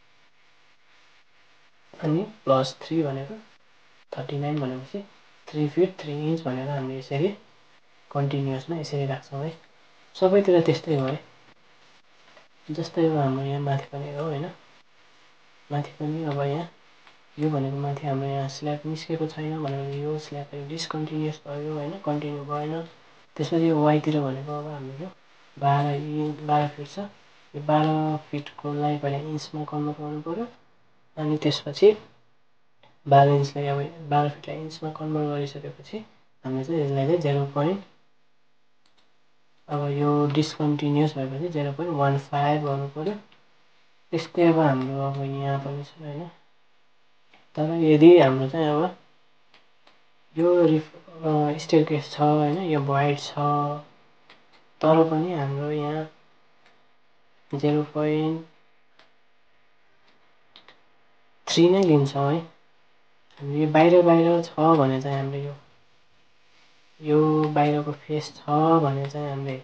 A: अनि +3 भनेको 39 भनेपछि 3 फिट 3 इन्च भनेर हामीले यसरी कन्टिन्युअसमा यसरी राख्छौँ है। सबैतिर त्यस्तै हो है। जस्तै अब हाम्रो यहाँ माथि पनि हो होइन। माथि पनि अब यहाँ यो भनेको माथि हाम्रो यहाँ स्ल्याब निस्केको छैन भनेर यो स्ल्याब डिस्कन्टिन्युअस भयो होइन। कन्टिन्यू भएन। त्यसपछि यो वाइतिर भनेको अब हाम्रो यो 12 फिट छ। यो 12 फिटकोलाई पहिला इन्चमा कन्भर्ट गर्नु पऱ्यो। अनि त्यसपछि 12 इन्चलाई अब 12 फिटलाई इन्चमा कन्भर्ट गरिसकेपछि हामीले चाहिँ यसलाई चाहिँ अब यो डिस्कन्टिन्युअस भएपछि 0.15 गर्नु पऱ्यो। त्यस्तै अब हाम्रो अब यहाँ पनि छ होइन। तर यदि हाम्रो चाहिँ अब यो स्टेयरकेस छ होइन। यो भोइड छ तर पनि हाम्रो यहाँ 0.3 नै लिन्छौँ है। हाम्रो यो बाहिर छ भने चाहिँ हाम्रो यो बाहिरको फेस छ भने चाहिँ हामीले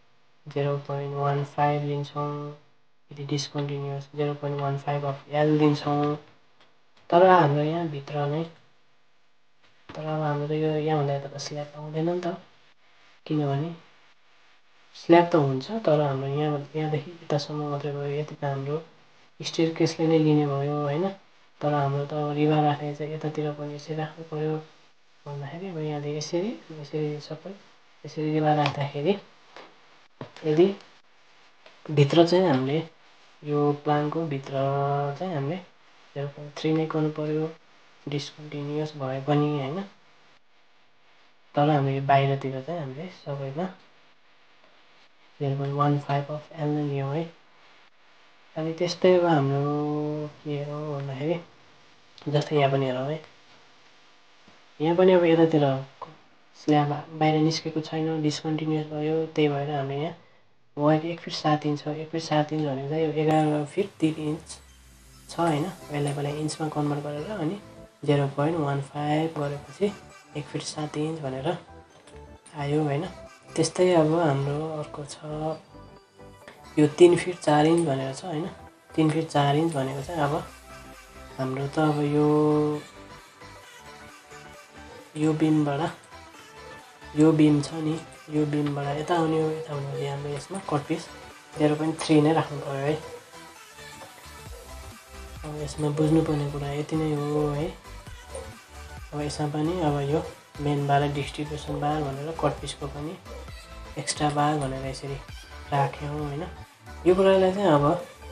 A: 0.15 लिन्छौँ। यदि डिस्कन्टिन्युअस 0.15 अफ एल लिन्छौँ। तर हाम्रो यहाँ भित्र नै तर अब हाम्रो त यो यहाँभन्दा यता त स्ल्याब आउँदैन नि त। किनभने स्ल्याब त हुन्छ तर हाम्रो यहाँदेखि यतासम्म मात्रै भयो। यति त हाम्रो स्टेयरकेसले नै लिने भयो होइन। तर हाम्रो त रिभर राख्ने चाहिँ यतातिर पनि यसरी राख्नु पऱ्यो भन्दाखेरि अब यहाँदेखि यसरी सबै यसरी रिभर राख्दाखेरि यदि भित्र चाहिँ हामीले यो प्लानको भित्र चाहिँ हामीले 0.3 नै गर्नु पऱ्यो डिस्कन्टिन्युअस भए पनि होइन। तर हामीले बाहिरतिर चाहिँ हामीले सबैमा 0.15 अफ एल नै लियौँ है। अनि त्यस्तै अब हाम्रो के हो भन्दाखेरि जस्तै यहाँ पनि हेरौँ है। यहाँ पनि अब यतातिर स्ल्याब बाहिर निस्केको छैन डिस्कन्टिन्युअस भयो। त्यही भएर हामीले यहाँ वाइड 1 फिट 7 इन्च हो। 1 फिट 7 इन्च भनेको चाहिँ यो 11 फिट 3 इन्च छ होइन। यसलाई पहिला इन्चमा कन्भर्ट गरेर अनि 0.15 गरेपछि 1 फिट 7 इन्च भनेर आयो होइन। त्यस्तै अब हाम्रो अर्को छ यो 3 फिट 4 इन्च भनेर छ होइन। 3 फिट 4 इन्च भनेको चाहिँ अब हाम्रो त अब यो बिमबाट यो बिम छ नि। यो बिमबाट यता आउने हो यता आउने हो। हाम्रो यसमा कट पिस 0.3 नै राख्नु पऱ्यो है। अब यसमा बुझ्नुपर्ने कुरा यति नै हो है। अब यसमा पनि अब यो मेन बार डिस्ट्रिब्युसन बार भनेर कट पिसको पनि एक्स्ट्रा बार भनेर यसरी राख्यौँ होइन। यो कुरालाई चाहिँ अब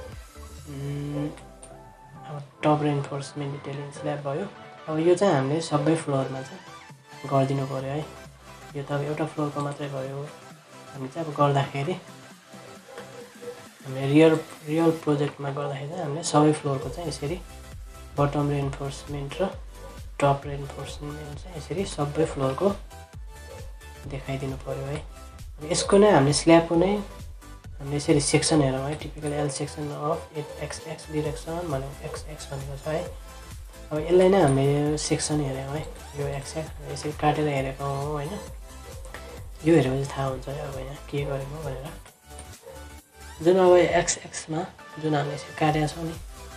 A: टप रेन्फोर्समेन्ट डिटेलिङ स्ल्याब भयो। अब यो चाहिँ हामीले सबै फ्लोरमा चाहिँ गरिदिनु पऱ्यो है। यो त अब एउटा फ्लोरको मात्रै भयो। हामी चाहिँ अब गर्दाखेरि हामीले रियल प्रोजेक्टमा गर्दाखेरि चाहिँ हामीले सबै फ्लोरको चाहिँ यसरी बटम रेन्फोर्समेन्ट र टप रेन्फोर्समेन्ट चाहिँ यसरी सबै फ्लोरको देखाइदिनु पऱ्यो है। यसको नै हामीले स्ल्याबको नै हामीले यसरी सेक्सन हेरौँ है। Typical L section of XX direction भनेको एक्सएक्स भनेको छ है। अब यसलाई नै हामीले सेक्सन हेऱ्यौँ है। यो एक्सएक्स यसरी काटेर हेरेको हो होइन। यो हेरेपछि थाहा हुन्छ अब यहाँ के गरेको भनेर। जुन अब XX मा जुन हामीले यसरी काटेका छौँ नि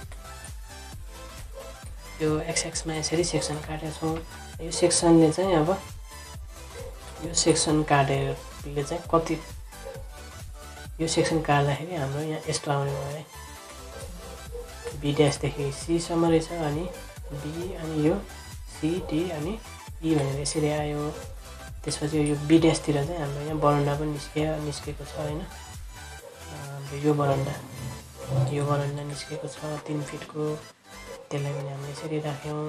A: यो XX मा यसरी सेक्सन काटेका छौँ यो सेक्सनले चाहिँ अब यो सेक्सन काटेरले चाहिँ कति यो सेक्सन काट्दाखेरि हाम्रो यहाँ यस्तो आउने भयो है B देखि C सम्म रहेछ अनि B अनि यो C D अनि E भनेर यसरी आयो त्यसपछि यो B तिर चाहिँ हाम्रो यहाँ बरन्डा पनि निस्केको छ हैन यो बरन्डा निस्केको छ 3 फिटको त्यसलाई पनि हामीले यसरी राख्यौं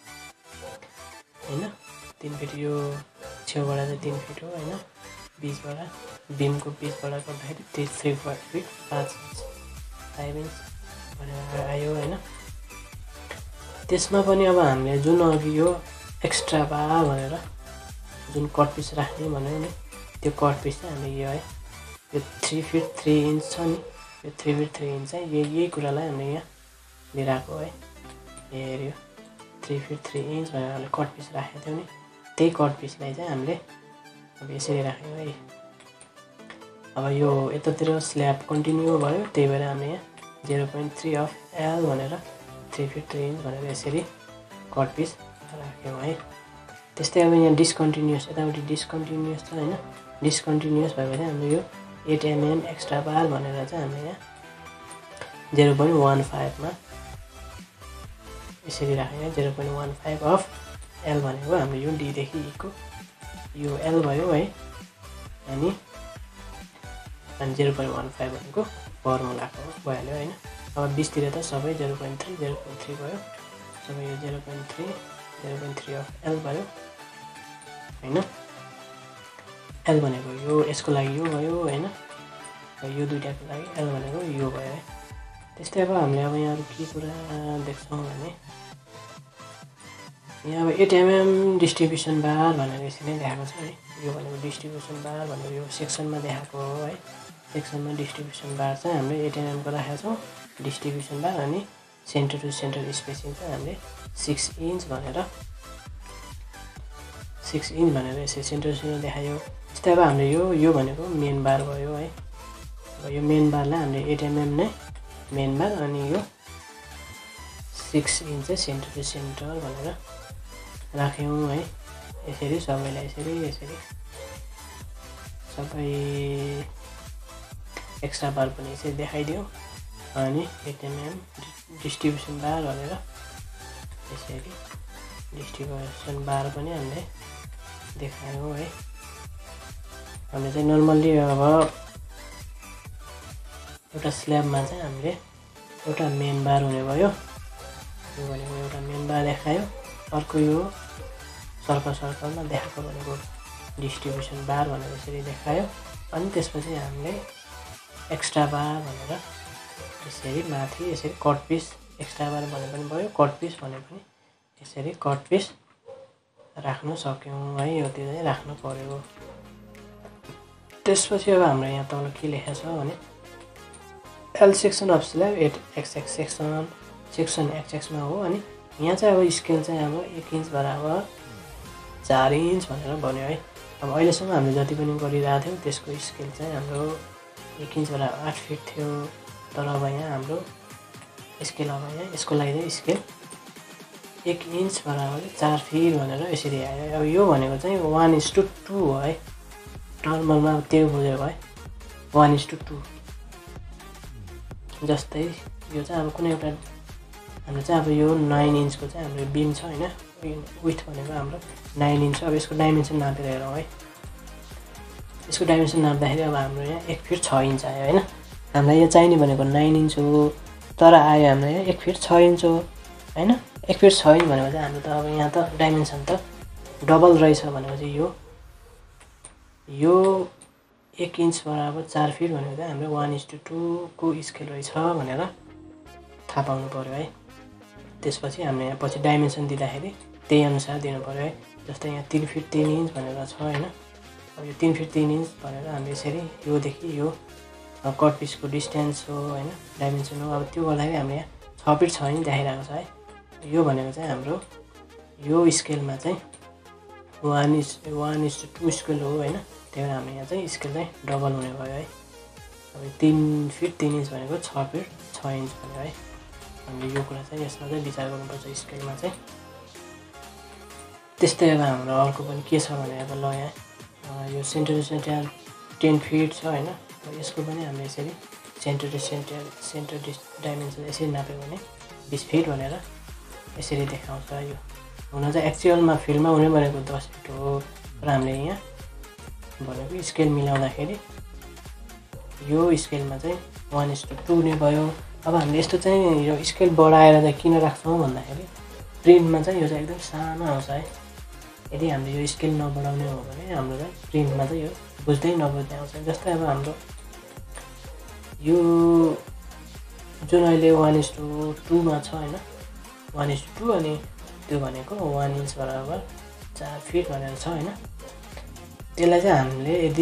A: हैन 3 फिट यो छेउबाट चाहिँ 3 फिट हो हैन बीचबाट बीमको बीचबाट गर्दाखेरि 3 फिट 5 इंच भनेर आयो हैन त्यसमा पनि अब हामीले जुन अघि यो एक्स्ट्रा बार भनेर जुन कट पिस राख्ने भन्यो नि त्यो कट पिस चाहिँ हामीले यो है यो 3 फिट 3 इंच छ नि यो 3 फिट 3 इंच चाहिँ यही कुरालाई हामीले यहाँ लिएर आएको है हेर्यो 3 फिट 3 इंच भनेर हामीले कट पिस राखेको थियौं नि त्यही कट पिसलाई चाहिँ हामीले अब यसरी राख्यौं है अब यो यतातिर स्ल्याब कन्टिन्यू भयो त्यही भएर हामीले यहाँ 0.3 अफ L भनेर 3 फिट 3 इंच भनेर यसरी कट पिस राख्यौं है त्यस्तै अब यहाँ डिस्कन्टिन्युअस यताउति डिस्कन्टिन्युअस छ हैन डिस्कन्टिन्युअस भएपछि हामीले यो 8 mm एक्स्ट्रा बार भनेर चाहिँ हामीले यहाँ 0.15 मा यसरी राख्यौं 0.15 अफ L भनेको हाम्रो यो D देखि E को यो L भयो है अनि 0.15 भनेको फर्मुलाको भइहाल्यो हैन अब 20 तिर त सबै 0.3 भयो सबै यो 0.3 अफ L भयो हैन L भनेको यो यसको लागि यो भयो हैन यो दुईटाको लागि L भनेको यो भयो है त्यस्तै अब हामीले अब यहाँ के कुरा देख्छौं भने यहाँ अब 8 mm डिस्ट्रिब्युसन बार भनेर यसरी नै देखाएको छ है यो भनेको डिस्ट्रिब्युसन बार भनेको यो सेक्सनमा देखाएको हो है सेक्सनमा डिस्ट्रिब्युसन बार चाहिँ हामीले 8 mm को राखेका छौं डिस्ट्रिब्युसन बार अनि सेन्टर टु सेन्टर स्पेसिङ चाहिँ हामीले 6 इंच भनेर यसरी सेन्टर टु सेन्टर देखायो त्यस्तै अब हामीले यो भनेको मेन बार भयो है अब यो मेन बारलाई हामीले 8 mm नै मेन बार अनि यो 6 इंच चाहिँ सेन्टर टु सेन्टर भनेर राख्यौं है यसरी सबैलाई यसरी सबै एक्स्ट्रा बार पनि यसरी देखाइदियो अनि 8 mm डिस्ट्रिब्युसन बार भनेर यसरी डिस्ट्रिब्युसन बार पनि हामीले देखायौं है हामीले चाहिँ नर्मल्ली अब एउटा स्ल्याबमा चाहिँ हामीले एउटा मेन बार हुने भयो यो भनेको एउटा मेन बार देखायो अर्को यो सर्कलमा देखाएको भनेको डिस्ट्रिब्युसन बार भनेर यसरी देखायो अनि त्यसपछि हामीले एक्स्ट्रा बार भनेर यसरी माथि यसरी कट पिस एक्स्ट्रा बार भने पनि भयो कट पिस भने पनि यसरी कट पिस राख्न सक्यौं है यो चाहिँ राख्नु पर्यो त्यसपछि अब हाम्रो यहाँ तल के लेखेको छ भने L section of slab 8XX section XX मा हो अनि यहाँ चाहिँ अब स्केल चाहिँ अब 1 इंच बराबर 4 इंच भनेर भन्यो है अब अहिलेसम्म हामीले जति पनि गरिरहेको थियौं त्यसको स्केल चाहिँ हाम्रो 1 इंच बराबर 8 फिट थियो तर अब यहाँ हाम्रो स्केल अब यहाँ यसको लागि चाहिँ स्केल 1 इंच बराबर 4 फिट भनेर यसरी आयो अब यो भनेको चाहिँ 1:2 हो है टर्मलमा त्यो बुझेर भयो 1:2 जस्तै यो चाहिँ अब कुनै एउटा हाम्रो चाहिँ अब यो 9 इंचको चाहिँ हाम्रो बीम छ हैन विड्थ भनेको हाम्रो 9 इंच अब यसको डाइमेन्सन नापेर हेरौँ है यसको डाइमेन्सन नाप्दाखेरि अब हाम्रो यहाँ 1 फिट 6 इंच आयो हैन हामीलाई यो चाहिने भनेको 9 इंच हो तर आयो हाम्रो यहाँ 1 फिट 6 इंच हो हैन 1 फिट 6 इंच भनेको चाहिँ हाम्रो त अब यहाँ त डाइमेन्सन त डबल रहेछ भनेपछि यो 1 इंच बराबर 4 फिट भनेको चाहिँ हाम्रो 1:2 को स्केल रहेछ भनेर थाहा पाउनु पर्यो है त्यसपछि हामीले यहाँ पछि डाइमेन्सन दिँदाखेरि त्यही अनुसार दिनु पर्यो है जस्तै यहाँ 3 फिट 3 इंच भनेर छ हैन अब यो 3 फिट 3 इंच भनेर हामीले यसरी यो देखि यो कट पिसको डिस्टेन्स हो हैन डाइमेन्सन हो अब त्यो गर्दाखेरि हामीले यहाँ 6 फिट 6 इंच देखाइरहेको छ है यो भनेको चाहिँ हाम्रो यो स्केलमा चाहिँ 1:2 स्केल हो हैन त्यही भएर हामीले यहाँ चाहिँ स्केल चाहिँ डबल हुने भयो है अब 3 फिट 3 इन्च भनेको 6 फिट 6 इन्च भन्यो है। हामीले यो कुरा चाहिँ यसमा चाहिँ विचार गर्नुपर्छ स्केलमा चाहिँ। त्यस्तै अब हाम्रो अर्को पनि के छ भने अब ल यहाँ यो सेन्टर टु सेन्टर 10 फिट छ होइन। यसको पनि हामीले यसरी सेन्टर टु सेन्टर डाइमेन्सन यसरी नाप्यो भने 20 फिट भनेर यसरी देखाउँछ। यो हुन चाहिँ एक्चुअलमा फिल्डमा हुने भनेको 10 फिट हो, र हामीले यहाँ भनेको स्केल मिलाउँदाखेरि यो स्केलमा चाहिँ 1:2 हुने भयो। अब हामीले यस्तो चाहिँ यो स्केल बढाएर चाहिँ किन राख्छौँ भन्दाखेरि प्रिन्टमा चाहिँ यो चाहिँ एकदम सानो आउँछ है। यदि हामीले यो स्केल नबढाउने हो भने हाम्रो चाहिँ प्रिन्टमा चाहिँ यो बुझ्दै नबुझ्दै आउँछ। जस्तै अब हाम्रो यो जुन अहिले 1:2 मा छ होइन, 1:2 अनि त्यो भनेको 1 इन्च बराबर 4 फिट भनेर छ होइन। त्यसलाई चाहिँ हामीले यदि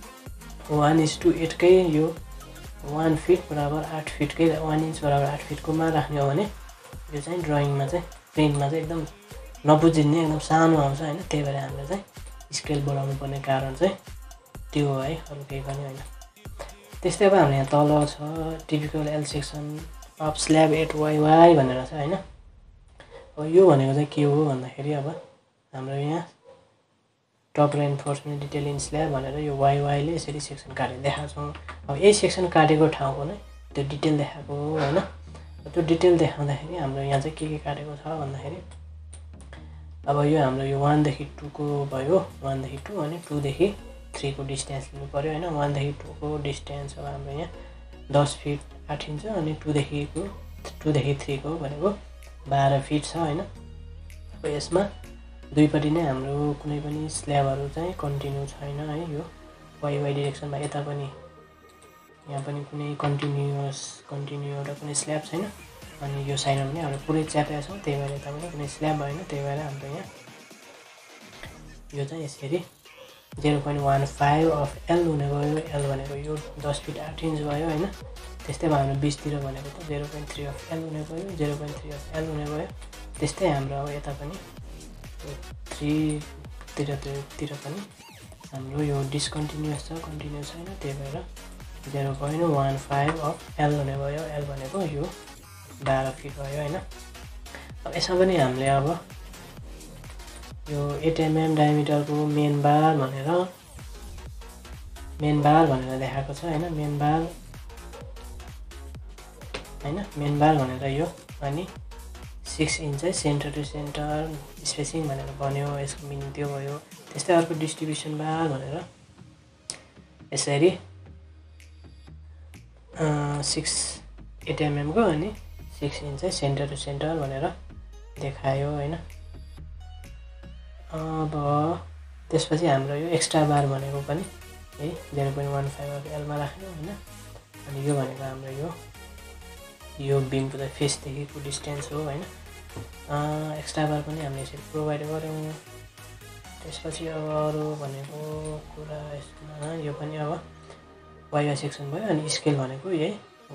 A: 1:8 कै यो 1 फिट बराबर 8 फिटकै 1 इन्च बराबर 8 फिटकोमा राख्ने हो भने यो चाहिँ ड्रइङमा चाहिँ प्रिन्टमा चाहिँ एकदम नबुझिने एकदम सानो आउँछ होइन। त्यही भएर हामीले चाहिँ स्केल बढाउनु पर्ने कारण चाहिँ त्यो हो है, अरू केही पनि होइन। त्यस्तै अब हाम्रो यहाँ तल छ typical L section of slab at YY भनेर छ होइन। अब यो भनेको चाहिँ के हो भन्दाखेरि अब हाम्रो यहाँ top reinforcement detail in slab भनेर यो वाइवाईले यसरी सेक्सन काटेर देखाएको छौँ। अब यही सेक्सन काटेको ठाउँको नै त्यो डिटेल देखाएको हो होइन। त्यो डिटेल देखाउँदाखेरि हाम्रो यहाँ चाहिँ के काटेको छ भन्दाखेरि अब यो हाम्रो यो 1 देखि 2 को भयो, 1 देखि 2 अनि 2 देखि 3 को डिस्टेन्स लिनु पऱ्यो होइन। 1 देखि 2 को डिस्टेन्स अब हाम्रो यहाँ 10 फिट 8 इन्च अनि 2 देखि 3 को भनेको 12 फिट छ होइन। अब यसमा दुईपट्टि नै हाम्रो कुनै पनि स्ल्याबहरू चाहिँ कन्टिन्यू छैन है। यो वाइवाई डिरेक्सनमा यता पनि यहाँ पनि कुनै कन्टिन्यू एउटा कुनै स्ल्याब छैन, अनि यो साइडमा पनि हाम्रो पुरै च्यापेका छौँ। त्यही भएर यता पनि कुनै स्ल्याब भएन। त्यही भएर हाम्रो यहाँ यो चाहिँ यसरी 0.15 अफ एल हुने भयो। एल भनेको यो 10 फिट 8 इन्च भयो होइन। त्यस्तै अब हाम्रो बिचतिर भनेको त 0.3 अफ एल हुने भयो, 0.3 अफ एल हुने भयो। त्यस्तै हाम्रो अब यता पनि 3 तिर पनि हाम्रो यो डिस्कन्टिन्युस छ, कन्टिन्युस छैन। त्यही भएर 0.15 अफ एल हुने भयो। एल भनेको यो 12 फिट भयो होइन। अब यसमा पनि हामीले अब यो 8 mm डायमिटरको मेन बार भनेर देखाएको छ होइन। मेन बार भनेर यो अनि 6 इन्च चाहिँ सेन्टर टु सेन्टर स्पेसिङ भनेर भन्यो, यसको मिनिङ त्यो भयो। त्यस्तै अर्को डिस्ट्रिब्युसन बार भनेर यसरी 8 mm को अनि 6 इन्च चाहिँ सेन्टर टु सेन्टर भनेर देखायो होइन। अब त्यसपछि हाम्रो यो एक्स्ट्रा बार भनेको पनि है 0.15 अफ एलमा राख्यो होइन। अनि यो भनेको हाम्रो यो बिमको चाहिँ फेसदेखिको डिस्टेन्स हो होइन। एक्स्ट्रा बार पनि हामीले यसरी प्रोभाइड गऱ्यौँ। त्यसपछि अब अरू भनेको कुरा यसमा यो पनि अब वाइवाई सेक्सन भयो। अनि स्केल भनेको यही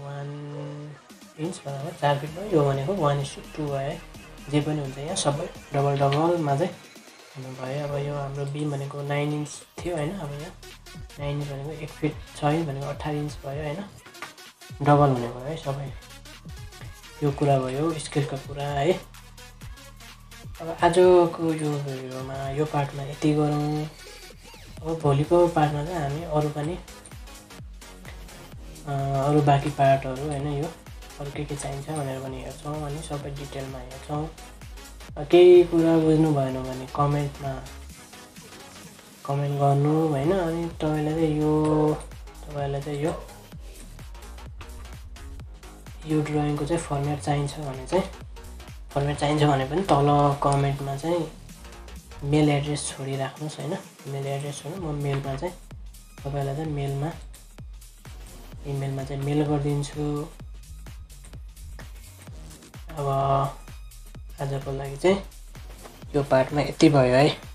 A: 1 इन्च बराबर 4 फिट भयो। यो भनेको 1:2 भयो है। जे पनि हुन्छ यहाँ सबै डबलमा चाहिँ हुनुभयो। अब यो हाम्रो बिम भनेको 9 इन्च थियो होइन। अब यहाँ 9 इन्च भनेको 1 फिट 6 इन्च भनेको 18 इन्च भयो होइन। डबल हुने भयो है सबै। यो कुरा भयो स्केलको कुरा है। अब आजको यो पार्टमा यति गरौँ। अब भोलिको पार्टमा चाहिँ हामी अरू बाँकी पार्टहरू होइन, यो अरू के चाहिन्छ भनेर पनि हेर्छौँ अनि सबै डिटेलमा हेर्छौँ। केही कुरा बुझ्नु भएन भने कमेन्ट गर्नु होइन। अनि तपाईँलाई चाहिँ यो ड्रइङको चाहिँ फर्मेट चाहिन्छ भने पनि तल कमेन्टमा चाहिँ मेल एड्रेस छोडिराख्नुहोस् होइन। मेल एड्रेस होइन, म मेलमा चाहिँ तपाईँलाई चाहिँ इमेलमा चाहिँ मेल गरिदिन्छु। अब आजको लागि चाहिँ यो पार्टमा यति भयो है।